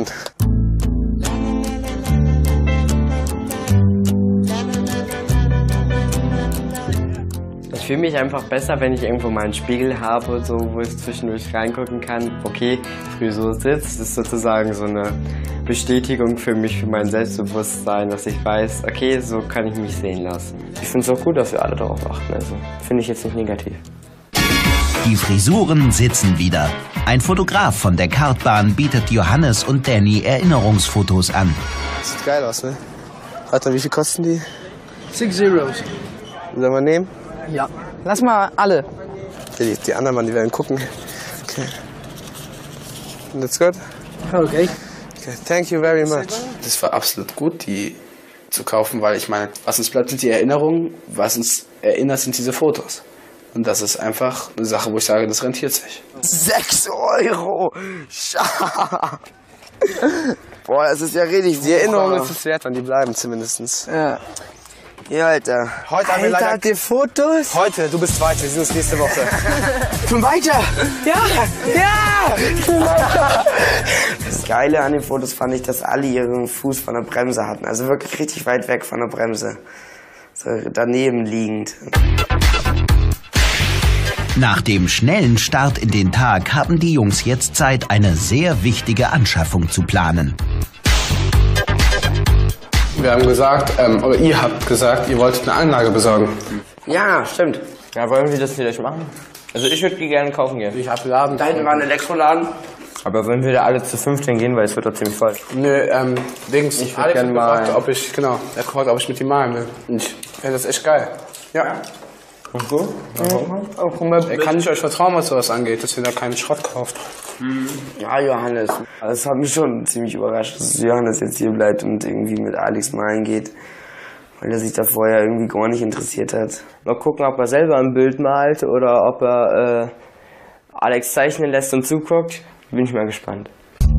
Ich fühle mich einfach besser, wenn ich irgendwo mal einen Spiegel habe, so, wo ich zwischendurch reingucken kann. Okay, Frisur sitzt, das ist sozusagen so eine Bestätigung für mich, für mein Selbstbewusstsein, dass ich weiß, okay, so kann ich mich sehen lassen. Ich finde es auch gut, dass wir alle darauf achten. Also finde ich jetzt nicht negativ. Die Frisuren sitzen wieder. Ein Fotograf von der Kartbahn bietet Johannes und Danny Erinnerungsfotos an. Sieht geil aus, ne? Warte, wie viel kosten die? 6 Zeros. Sollen wir nehmen? Ja. Lass mal alle. Okay, die anderen Mann, die werden gucken. Okay. That's good? Okay. Okay, thank you very much. Das war absolut gut, die zu kaufen, weil ich meine, was uns bleibt, sind die Erinnerungen, was uns erinnert, sind diese Fotos. Und das ist einfach eine Sache, wo ich sage, das rentiert sich. 6 Euro! Boah, das ist ja richtig. Die Erinnerung ist es wert, und die bleiben zumindest. Ja. Ja, Alter. Heute haben wir leider... habt ihr Fotos? Heute, du bist weiter, wir sehen uns nächste Woche. Schon weiter? Ja! Ja! Schon weiter! Das Geile an den Fotos fand ich, dass alle ihren Fuß von der Bremse hatten. Also wirklich richtig weit weg von der Bremse. So daneben liegend. Nach dem schnellen Start in den Tag haben die Jungs jetzt Zeit, eine sehr wichtige Anschaffung zu planen. Wir haben gesagt, oder ihr habt gesagt, ihr wolltet eine Anlage besorgen. Ja, stimmt. Ja, wollen wir das vielleicht machen? Also ich würde die gerne kaufen gehen. Ich habe Laden. Da hinten war ein Elektroladen. Aber wenn wir da alle zu 15 gehen, weil es wird doch ziemlich voll. Nö, Dings. Ich würde gerne mal... ob ich mit ihm malen will. Ich fände das echt geil. Ja. Und so? Kann ich euch vertrauen, was sowas angeht, dass ihr da keinen Schrott kauft? Ja, Johannes. Das hat mich schon ziemlich überrascht, dass Johannes jetzt hier bleibt und irgendwie mit Alex malen geht. Weil er sich da vorher irgendwie gar nicht interessiert hat. Mal gucken, ob er selber ein Bild malt oder ob er Alex zeichnen lässt und zuguckt. Bin ich mal gespannt.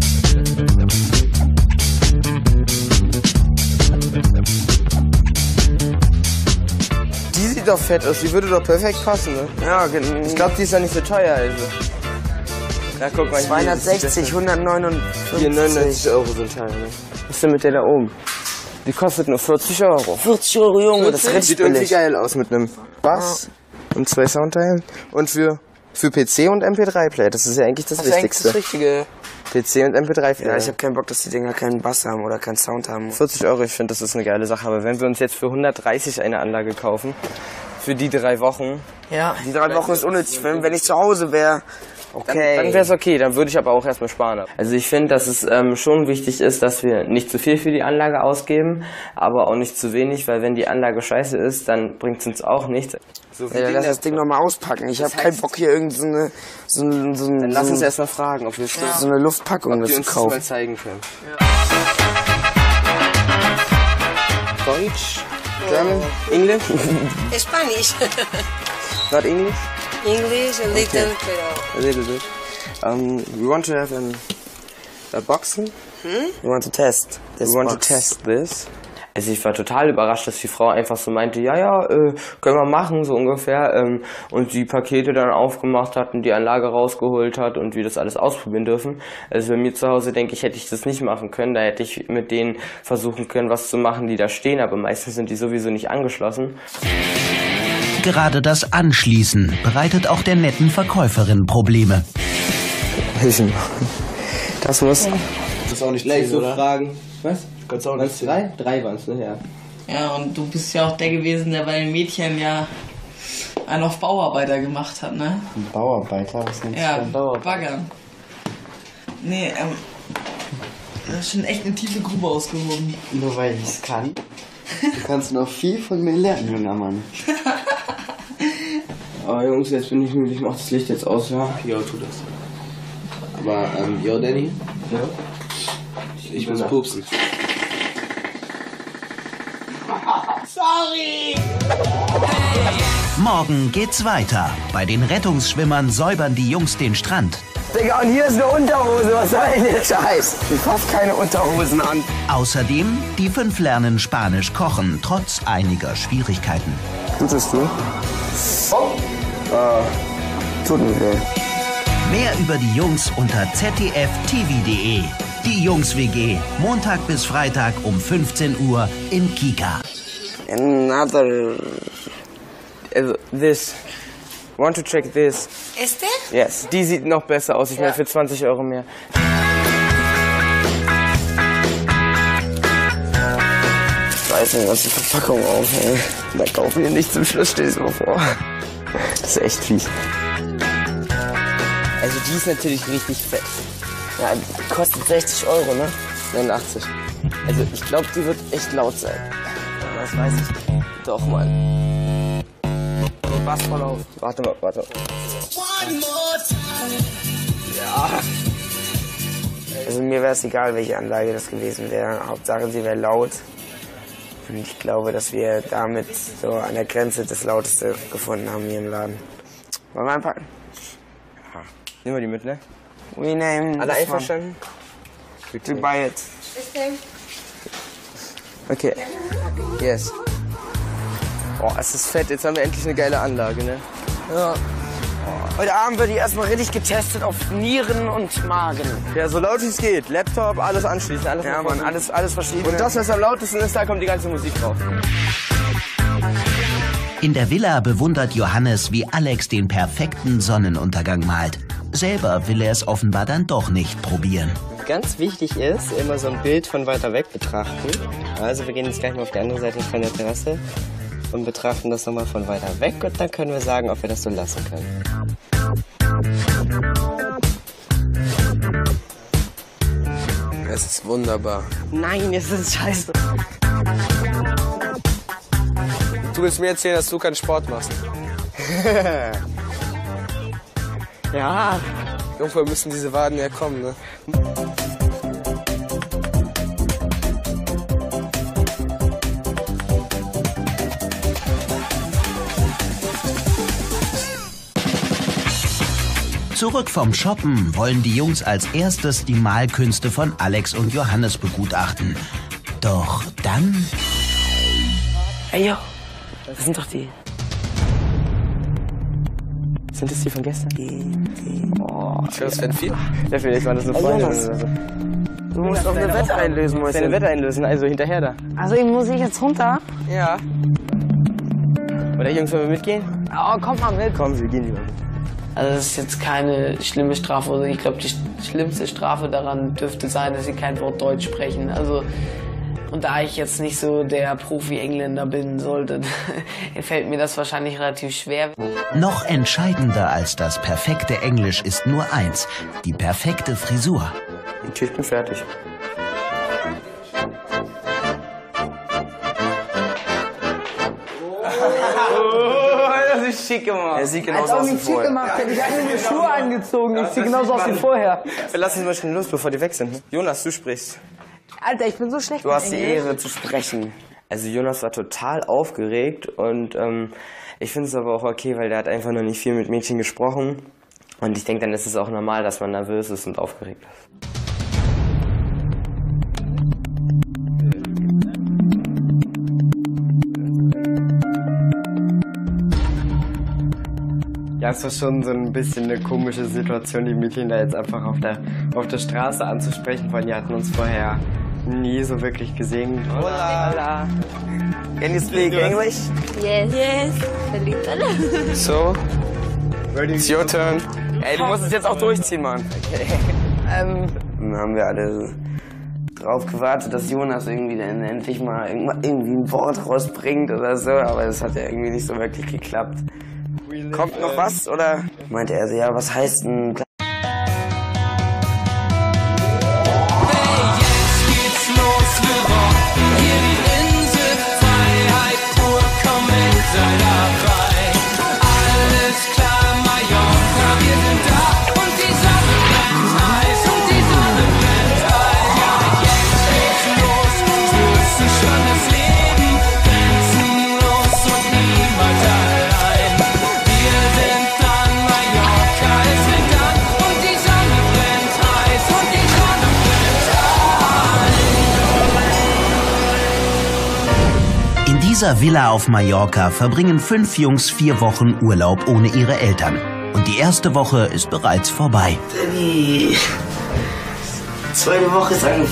Die sieht doch fett aus, die würde doch perfekt passen, ne? Ja, genau. Ich glaube, die ist ja nicht so teuer, also. Ja, guck mal, 260, 159. 99 Euro sind teuer, ne? Was ist denn mit der da oben? Die kostet nur 40 Euro. 40 Euro, Junge, das ist richtig Sieht irgendwie billig. geil aus mit einem Bass und 2 Soundteilen. Und für PC und MP3-Player, das ist ja eigentlich das Wichtigste. Das Richtige. PC und MP3-Player. Ja, ich habe keinen Bock, dass die Dinger keinen Bass haben oder keinen Sound haben. 40 Euro, ich finde, das ist eine geile Sache. Aber wenn wir uns jetzt für 130 eine Anlage kaufen, für die 3 Wochen... Ja. Die 3 Wochen ist unnötig. Wenn ich zu Hause wäre, okay. Dann wäre es okay, dann würde ich aber auch erstmal sparen. Also ich finde, dass es schon wichtig ist, dass wir nicht zu viel für die Anlage ausgeben, aber auch nicht zu wenig, weil wenn die Anlage scheiße ist, dann bringt es uns auch nichts. So ja, lass das Ding nochmal auspacken. Ich habe keinen Bock hier irgendeine Dann lass uns erstmal fragen, ob wir so eine Luftpackung zu kaufen. Das mal zeigen können. Ja. Deutsch, German, English? Spanish. Not English? English, a little, A little bit. We want to have a boxing. We want to test this. We want to test this. Also ich war total überrascht, dass die Frau einfach so meinte, ja, können wir machen, so ungefähr. Und die Pakete dann aufgemacht hat und die Anlage rausgeholt hat und wir das alles ausprobieren dürfen. Also bei mir zu Hause, denke ich, hätte ich das nicht machen können. Da hätte ich mit denen versuchen können, was zu machen, die da stehen. Aber meistens sind die sowieso nicht angeschlossen. Gerade das Anschließen bereitet auch der netten Verkäuferin Probleme. Das muss... Das ist auch nicht gleich so oder? fragen. Was? Kannst du auch nicht 3? 3 waren es, ne? Ja. Ja, und du bist ja auch der gewesen, der bei den Mädchen ja einen auf Bauarbeiter gemacht hat, ne? Ein Bauarbeiter? Was nennst Ja, du denn Bauarbeiter? Baggern. Nee, das ist schon echt eine tiefe Grube ausgehoben. Nur weil ich es kann. Du kannst noch viel von mir lernen, junger Mann. Oh Jungs, jetzt bin ich müde, ich mach das Licht jetzt aus, ja? Jo, tu das. Aber, yo, Danny? Ja? Ich muss pupsen. Sorry! Morgen geht's weiter. Bei den Rettungsschwimmern säubern die Jungs den Strand. Digga, und hier ist eine Unterhose, was soll denn der Scheiß? Ich fass keine Unterhosen an. Außerdem, die 5 lernen Spanisch kochen, trotz einiger Schwierigkeiten. Tut es du? Tut mir weh. Mehr über die Jungs unter zdftv.de. Die Jungs-WG, Montag bis Freitag um 15 Uhr in Kika. Another... This. Want to check this? Este? Yes. Die sieht noch besser aus. Ich meine für 20 Euro mehr. Ich weiß nicht, was die Verpackung aufhält. Da kaufen wir nicht zum Schluss, stell dir mal vor. Das ist echt fies. Also die ist natürlich richtig fett. Ja, die kostet 60 Euro, ne? 89. Also ich glaube, die wird echt laut sein. Das weiß ich nicht. Doch, Mann. Pass voll auf. Warte mal, warte. Ja. Also mir wäre es egal, welche Anlage das gewesen wäre. Hauptsache, sie wäre laut. Und ich glaube, dass wir damit so an der Grenze das Lauteste gefunden haben hier im Laden. Wollen wir einpacken? Ja. Nehmen wir die mit, ne? We name Alle einverstanden? We buy it. Okay. Yes. Oh, es ist fett. Jetzt haben wir endlich eine geile Anlage, ne? Ja. Heute Abend wird die erstmal richtig getestet auf Nieren und Magen. Ja, so laut wie es geht. Laptop, alles anschließen, alles. Ja, Mann, alles verschieden. Und das, was am lautesten ist, da kommt die ganze Musik drauf. In der Villa bewundert Johannes, wie Alex den perfekten Sonnenuntergang malt. Selber will er es offenbar dann doch nicht probieren. Ganz wichtig ist, immer so ein Bild von weiter weg betrachten. Also wir gehen jetzt gleich mal auf die andere Seite von der Terrasse und betrachten das nochmal von weiter weg und dann können wir sagen, ob wir das so lassen können. Es ist wunderbar. Nein, es ist scheiße. Du willst mir erzählen, dass du keinen Sport machst? Ja. Irgendwann müssen diese Waden ja kommen, ne? Zurück vom Shoppen wollen die Jungs als erstes die Malkünste von Alex und Johannes begutachten. Doch dann... Ey, yo, das sind doch die... Sind das die von gestern? Oh, das wären viel. Ja, vielleicht waren das nur Freunde oder so. Du musst doch eine Wette einlösen, Mäuschen. Deine Wette einlösen, also hinterher da. Also muss ich jetzt runter? Ja. Oder Jungs, wollen wir mitgehen? Oh, kommt mal mit. Komm, wir gehen lieber mit. Also das ist jetzt keine schlimme Strafe. Also ich glaube, die schlimmste Strafe daran dürfte sein, dass sie kein Wort Deutsch sprechen. Also, und da ich jetzt nicht so der Profi-Engländer bin, fällt mir das wahrscheinlich relativ schwer. Noch entscheidender als das perfekte Englisch ist nur eins: die perfekte Frisur. Okay, ich bin fertig. Das ist schick gemacht. Er sieht genauso aus wie vorher. Ich habe mir die Schuhe angezogen. Ich sehe genauso aus wie vorher. Lass uns mal schnell los, bevor die weg sind. Jonas, du sprichst. Alter, ich bin so schlecht. Du hast die Ehre zu sprechen. Also Jonas war total aufgeregt und Ich finde es aber auch okay, weil der hat einfach noch nicht viel mit Mädchen gesprochen. Und ich denke, dann ist es auch normal, dass man nervös ist und aufgeregt ist. Ja, es war schon so ein bisschen eine komische Situation, die Mädchen da jetzt einfach auf der Straße anzusprechen, weil die hatten uns vorher nie so wirklich gesehen. Hola. Hola. Can you speak English? Yes. Yes. Verliebt alle. So, it's your turn. Ey, du musst es jetzt auch durchziehen, Mann. Okay. Dann haben wir alle drauf gewartet, dass Jonas irgendwie dann endlich mal irgendwie ein Wort rausbringt oder so, aber das hat ja irgendwie nicht so wirklich geklappt. Kommt noch was, oder? Meinte er so, ja, was heißt denn... In dieser Villa auf Mallorca verbringen 5 Jungs 4 Wochen Urlaub ohne ihre Eltern. Und die erste Woche ist bereits vorbei. Die zweite Woche ist angefangen.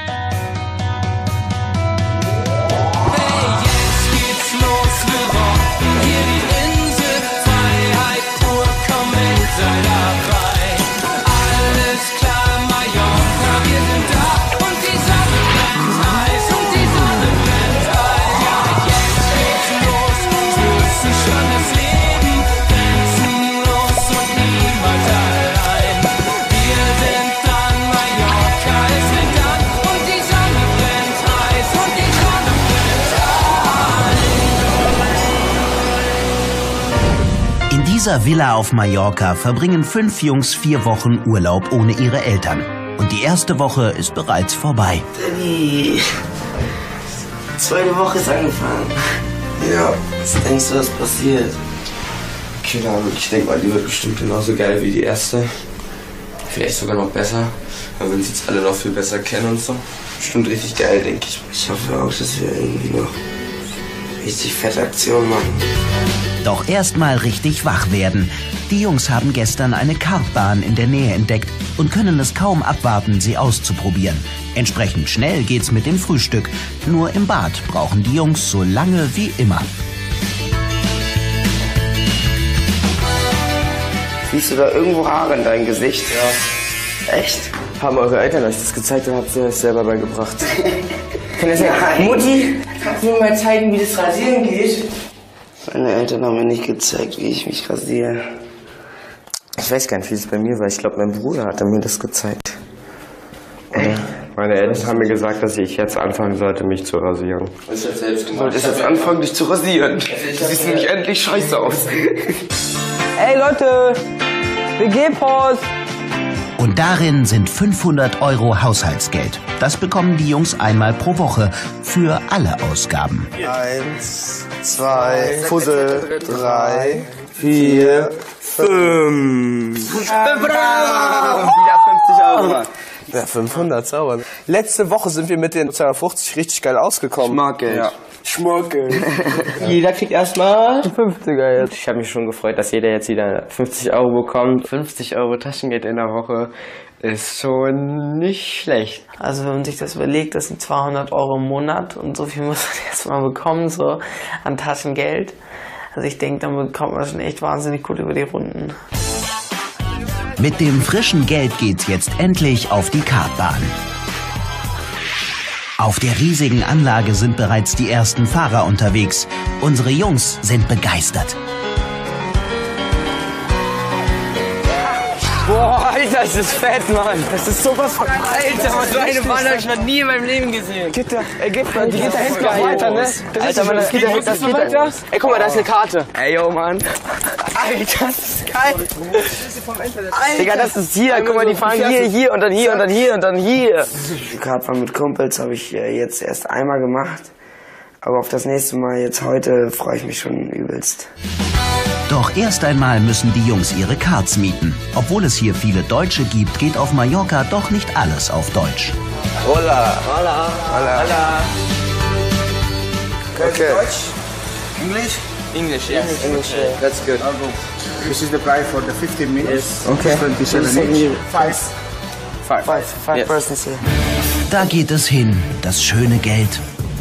In dieser Villa auf Mallorca verbringen 5 Jungs 4 Wochen Urlaub ohne ihre Eltern. Und die erste Woche ist bereits vorbei. Die zweite Woche ist angefangen. Ja. Was denkst du, was passiert? Keine Ahnung, ich denke mal, die wird bestimmt genauso geil wie die erste. Vielleicht sogar noch besser, weil wir uns jetzt alle noch viel besser kennen und so. Bestimmt richtig geil, denke ich. Ich hoffe auch, dass wir irgendwie noch richtig fette Aktionen machen. Doch erstmal richtig wach werden. Die Jungs haben gestern eine Kartbahn in der Nähe entdeckt und können es kaum abwarten, sie auszuprobieren. Entsprechend schnell geht's mit dem Frühstück. Nur im Bad brauchen die Jungs so lange wie immer. Siehst du da irgendwo Haare in deinem Gesicht? Ja. Echt? Haben eure Eltern euch das gezeigt oder habt ihr euch selber beigebracht? Kann das sein? Mutti, kannst du mir mal zeigen, wie das Rasieren geht? Meine Eltern haben mir nicht gezeigt, wie ich mich rasiere. Ich weiß gar nicht, wie es bei mir war. Ich glaube, mein Bruder hat mir das gezeigt. Oder? Meine Eltern haben mir gesagt, dass ich jetzt anfangen sollte, mich zu rasieren. Du solltest jetzt anfangen, dich zu rasieren. Du siehst nämlich endlich scheiße aus. Ey Leute, WG-Post! Und darin sind 500 € Haushaltsgeld. Das bekommen die Jungs einmal pro Woche für alle Ausgaben. 1, 2, Fussel, 3, 4, 5. Bravo! Wieder 50 €. Ja, 500, sauber. Letzte Woche sind wir mit den 250 richtig geil ausgekommen. Schmackelt. Ja. Schmackelt. Jeder kriegt erstmal 50er jetzt. Ich habe mich schon gefreut, dass jeder jetzt wieder 50 € bekommt. 50 € Taschengeld in der Woche ist schon nicht schlecht. Also wenn man sich das überlegt, das sind 200 € im Monat und so viel muss man jetzt mal bekommen, so an Taschengeld. Also ich denke, dann bekommt man schon echt wahnsinnig gut über die Runden. Mit dem frischen Geld geht's jetzt endlich auf die Kartbahn. Auf der riesigen Anlage sind bereits die ersten Fahrer unterwegs. Unsere Jungs sind begeistert. Boah, Alter, das ist fett, Mann. Das ist sowas von... Alter, Mann, so eine Bahn habe ich noch nie in meinem Leben gesehen. Die geht da hinten noch weiter, ne? Alter, Mann, das geht da hinten weiter. Ey, guck mal, da ist eine Karte. Ey, yo, Mann. Alter, das ist geil. Digga, das ist hier. Guck mal, die fahren hier und dann hier und dann hier und dann hier. Die Kartfahrt mit Kumpels habe ich jetzt erst einmal gemacht. Aber auf das nächste Mal, jetzt heute, freue ich mich schon übelst. Doch erst einmal müssen die Jungs ihre Karts mieten. Obwohl es hier viele Deutsche gibt, geht auf Mallorca doch nicht alles auf Deutsch. Hola. Hola. Hola. Hola. Okay. Deutsch? English? English, yes. English, yeah. That's good. This is the price for the 15 minutes. Okay. 27 each. Five persons here. Da geht es hin, das schöne Geld.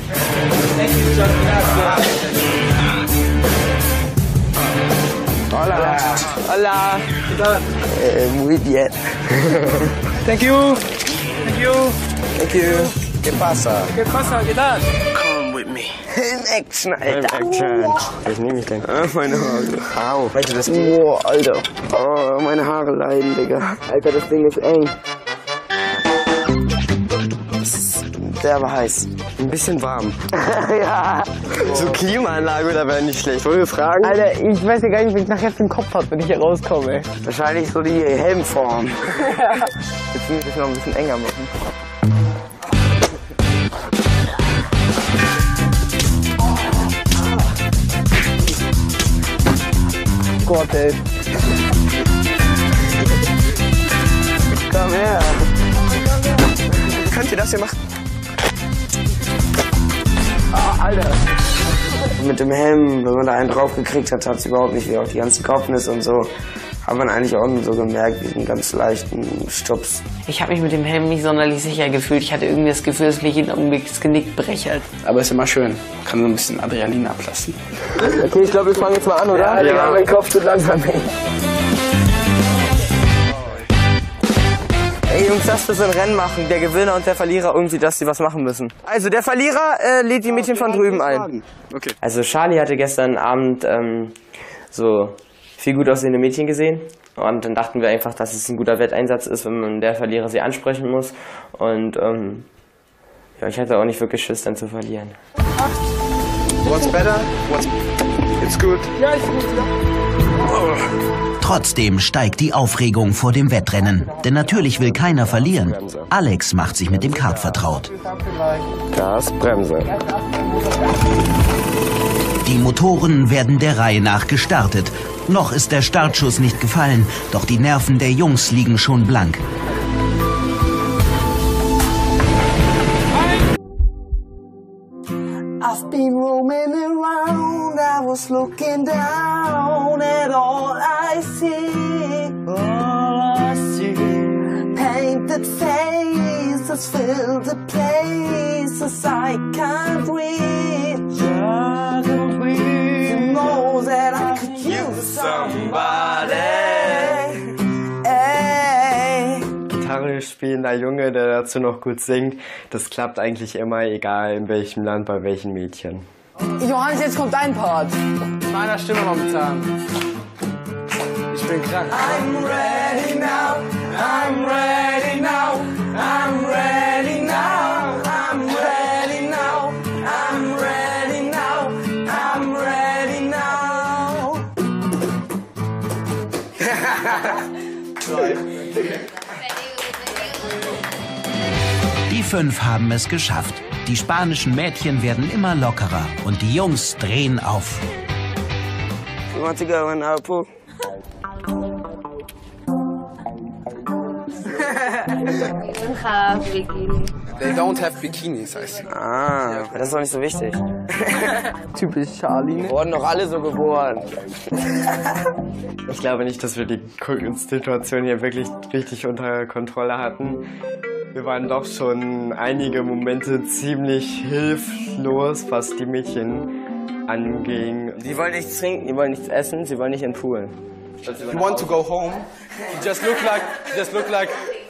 Hola. Hola. Muy bien. Thank you. Thank you. Thank you. ¿Qué pasa? ¿Qué pasa? ¿Qué tal? Come with me. In Action, Alter. Ich nehme mich gleich. Meine Haare. Au. Weißt du, das Boah, Alter. Oh, meine Haare leiden, Digga. Alter, das Ding ist eng. Das ist derbe heiß. Ein bisschen warm. Ja. So Klimaanlage oder wäre nicht schlecht. Wollen wir fragen? Alter, ich weiß ja gar nicht, wenn ich nachher für den Kopf habe, wenn ich hier rauskomme. Wahrscheinlich so die Helmform. Jetzt muss ich das noch ein bisschen enger machen. Gott, ey. Komm her. Könnt ihr das hier machen? Ah, Alter. Mit dem Helm, wenn man da einen drauf gekriegt hat, hat es überhaupt nicht wie auch die ganzen Kopfnisse und so. Hat man eigentlich auch nur so gemerkt, wie einen ganz leichten Stups. Ich habe mich mit dem Helm nicht sonderlich sicher gefühlt. Ich hatte irgendwie das Gefühl, dass mich jeden Augenblick das Genick breche. Aber ist immer schön. Kann so ein bisschen Adrenalin ablassen. Okay, ich glaube, wir fangen jetzt mal an, oder? Ja, mein Kopf tut langsam hin. Ey Jungs, lasst uns ein Rennen machen. Der Gewinner und der Verlierer irgendwie, dass sie was machen müssen. Also der Verlierer lädt die Mädchen von drüben ein. Okay. Also Charlie hatte gestern Abend so viel gut aussehende Mädchen gesehen. Und dann dachten wir einfach, dass es ein guter Wetteinsatz ist, wenn der Verlierer sie ansprechen muss. Und ja, ich hatte auch nicht wirklich Schiss, dann zu verlieren. What's better? It's good. Ja, ist gut, ja. Trotzdem steigt die Aufregung vor dem Wettrennen. Denn natürlich will keiner verlieren. Alex macht sich mit dem Kart vertraut. Gas, Bremse. Die Motoren werden der Reihe nach gestartet. Noch ist der Startschuss nicht gefallen, doch die Nerven der Jungs liegen schon blank. I've been roaming around, I was looking down at all I see. All I see. Painted faces fill the places I can't reach. I can't reach. You know that I could use somebody. Gitarre spielender Junge, der dazu noch gut singt, das klappt eigentlich immer, egal in welchem Land, bei welchen Mädchen. Johannes, jetzt kommt dein Part. Mit meiner Stimme momentan. Ich bin krank. I'm ready now, I'm ready now, I'm ready now, I'm ready now, I'm ready now, I'm ready now. Die 5 haben es geschafft. Die spanischen Mädchen werden immer lockerer und die Jungs drehen auf. You want to go in our pool? They don't have bikinis, heißt sie. Ah, das ist doch nicht so wichtig. Typisch Charlie. Wurden doch alle so geboren. Ich glaube nicht, dass wir die Situation hier wirklich richtig unter Kontrolle hatten. Wir waren doch schon einige Momente ziemlich hilflos, was die Mädchen anging. Die wollen nichts trinken, die wollen nichts essen, sie wollen nicht in den Pool. You want to go home? You just look like.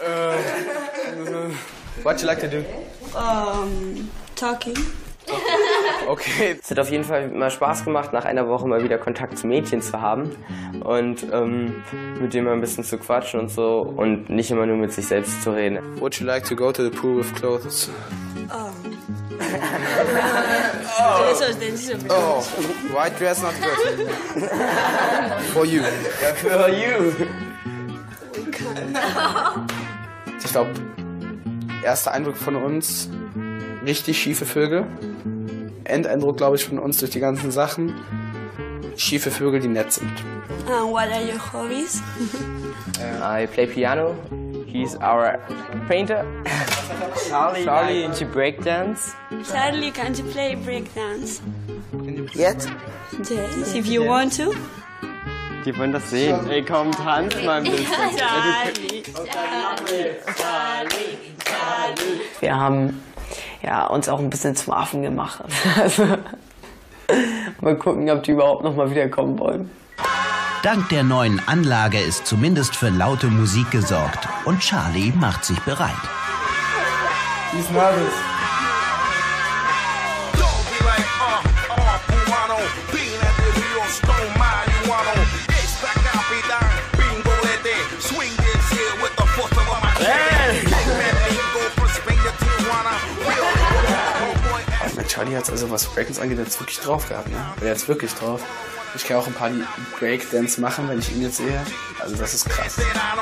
What you like to do? Talking. Okay. Es hat auf jeden Fall mal Spaß gemacht, nach einer Woche mal wieder Kontakt zu Mädchen zu haben und mit denen mal ein bisschen zu quatschen und so und nicht immer nur mit sich selbst zu reden. Would you like to go to the pool with clothes? Oh, white dress not good. For you. Yeah, for you. Ich glaube, erster Eindruck von uns, richtig schiefe Vögel. Endeindruck, glaube ich, von uns durch die ganzen Sachen. Schiefe Vögel, die nett sind. What are your hobbies? I play piano. He's our painter. Charlie into breakdance. Charlie, can you play breakdance? Jetzt? Yes, if you want to. Die wollen das sehen. Ey, komm, tanz mal ein bisschen. Charlie. Wir haben ja, uns auch ein bisschen zum Affen gemacht. Also, mal gucken, ob die überhaupt noch mal wiederkommen wollen. Dank der neuen Anlage ist zumindest für laute Musik gesorgt und Charlie macht sich bereit. He's nervous. Charlie hat es also, was Breakdance angeht, jetzt wirklich drauf gehabt. Ne? Er hat es wirklich drauf. Ich kann auch ein paar Breakdance machen, wenn ich ihn jetzt sehe. Also das ist krass.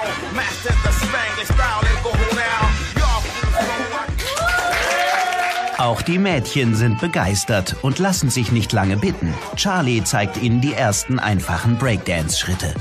Auch die Mädchen sind begeistert und lassen sich nicht lange bitten. Charlie zeigt ihnen die ersten einfachen Breakdance-Schritte.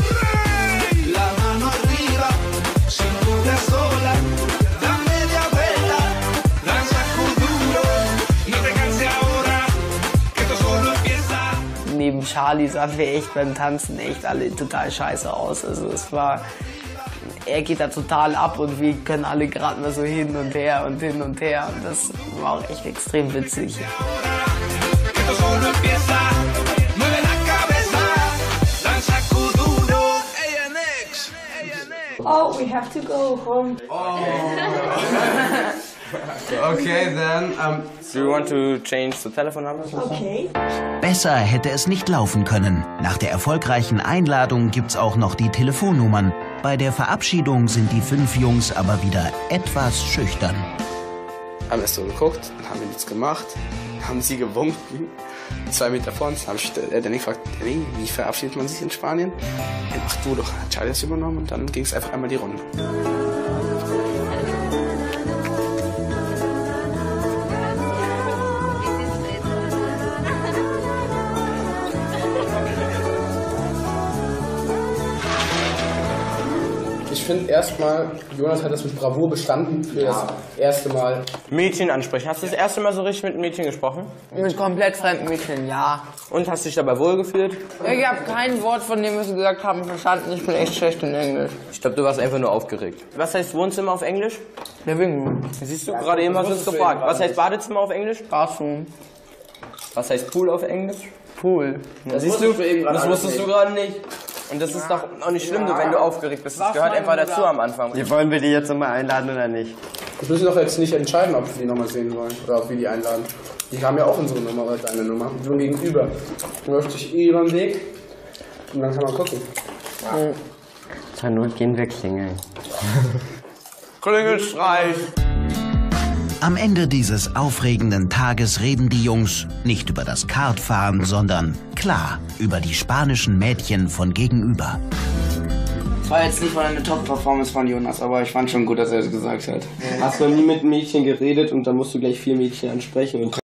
Neben Charlie sahen wir echt beim Tanzen echt alle total scheiße aus. Also es war, er geht da total ab und wir können alle gerade mal so hin und her und hin und her. Und das war auch echt extrem witzig. Oh, we have to go home. Okay, then, do you want to change the telephone number? Okay. Besser hätte es nicht laufen können. Nach der erfolgreichen Einladung gibt's auch noch die Telefonnummern. Bei der Verabschiedung sind die 5 Jungs aber wieder etwas schüchtern. Haben erst so geguckt, dann haben wir nichts gemacht, haben sie gewunken. 2 Meter vor uns habe ich Danny gefragt, Danny, wie verabschiedet man sich in Spanien? Ja, mach du doch, hat Charlie das übernommen und dann ging es einfach einmal die Runde. Ich finde erstmal, Jonas hat das mit Bravour bestanden für das erste Mal. Mädchen ansprechen. Hast du das erste Mal so richtig mit einem Mädchen gesprochen? Mit komplett fremden Mädchen, ja. Und hast dich dabei wohlgefühlt? Ich habe kein Wort von dem, was sie gesagt haben, verstanden. Ich bin echt schlecht in Englisch. Ich glaube, du warst einfach nur aufgeregt. Was heißt Wohnzimmer auf Englisch? Living Room. Siehst du, gerade eben hast du es gefragt. Was heißt Badezimmer auf Englisch? Bathroom. Was heißt Pool auf Englisch? Pool. Das siehst du, das wusstest du gerade nicht. Und das ist doch auch nicht schlimm, wenn du aufgeregt bist. Das gehört einfach dazu am Anfang. Wollen wir die jetzt nochmal einladen oder nicht? Wir müssen doch jetzt nicht entscheiden, ob wir die nochmal sehen wollen oder ob wir die einladen. Die haben ja auch unsere Nummer oder deine Nummer. Die sind gegenüber. Dann läuft sich über den Weg und dann kann man gucken. Ja. Zur Not gehen wir klingeln. Klingelstreich! Am Ende dieses aufregenden Tages reden die Jungs nicht über das Kartfahren, sondern klar über die spanischen Mädchen von gegenüber. Das war jetzt nicht mal eine Top-Performance von Jonas, aber ich fand schon gut, dass er das gesagt hat. Hast noch nie mit einem Mädchen geredet und dann musst du gleich 4 Mädchen ansprechen.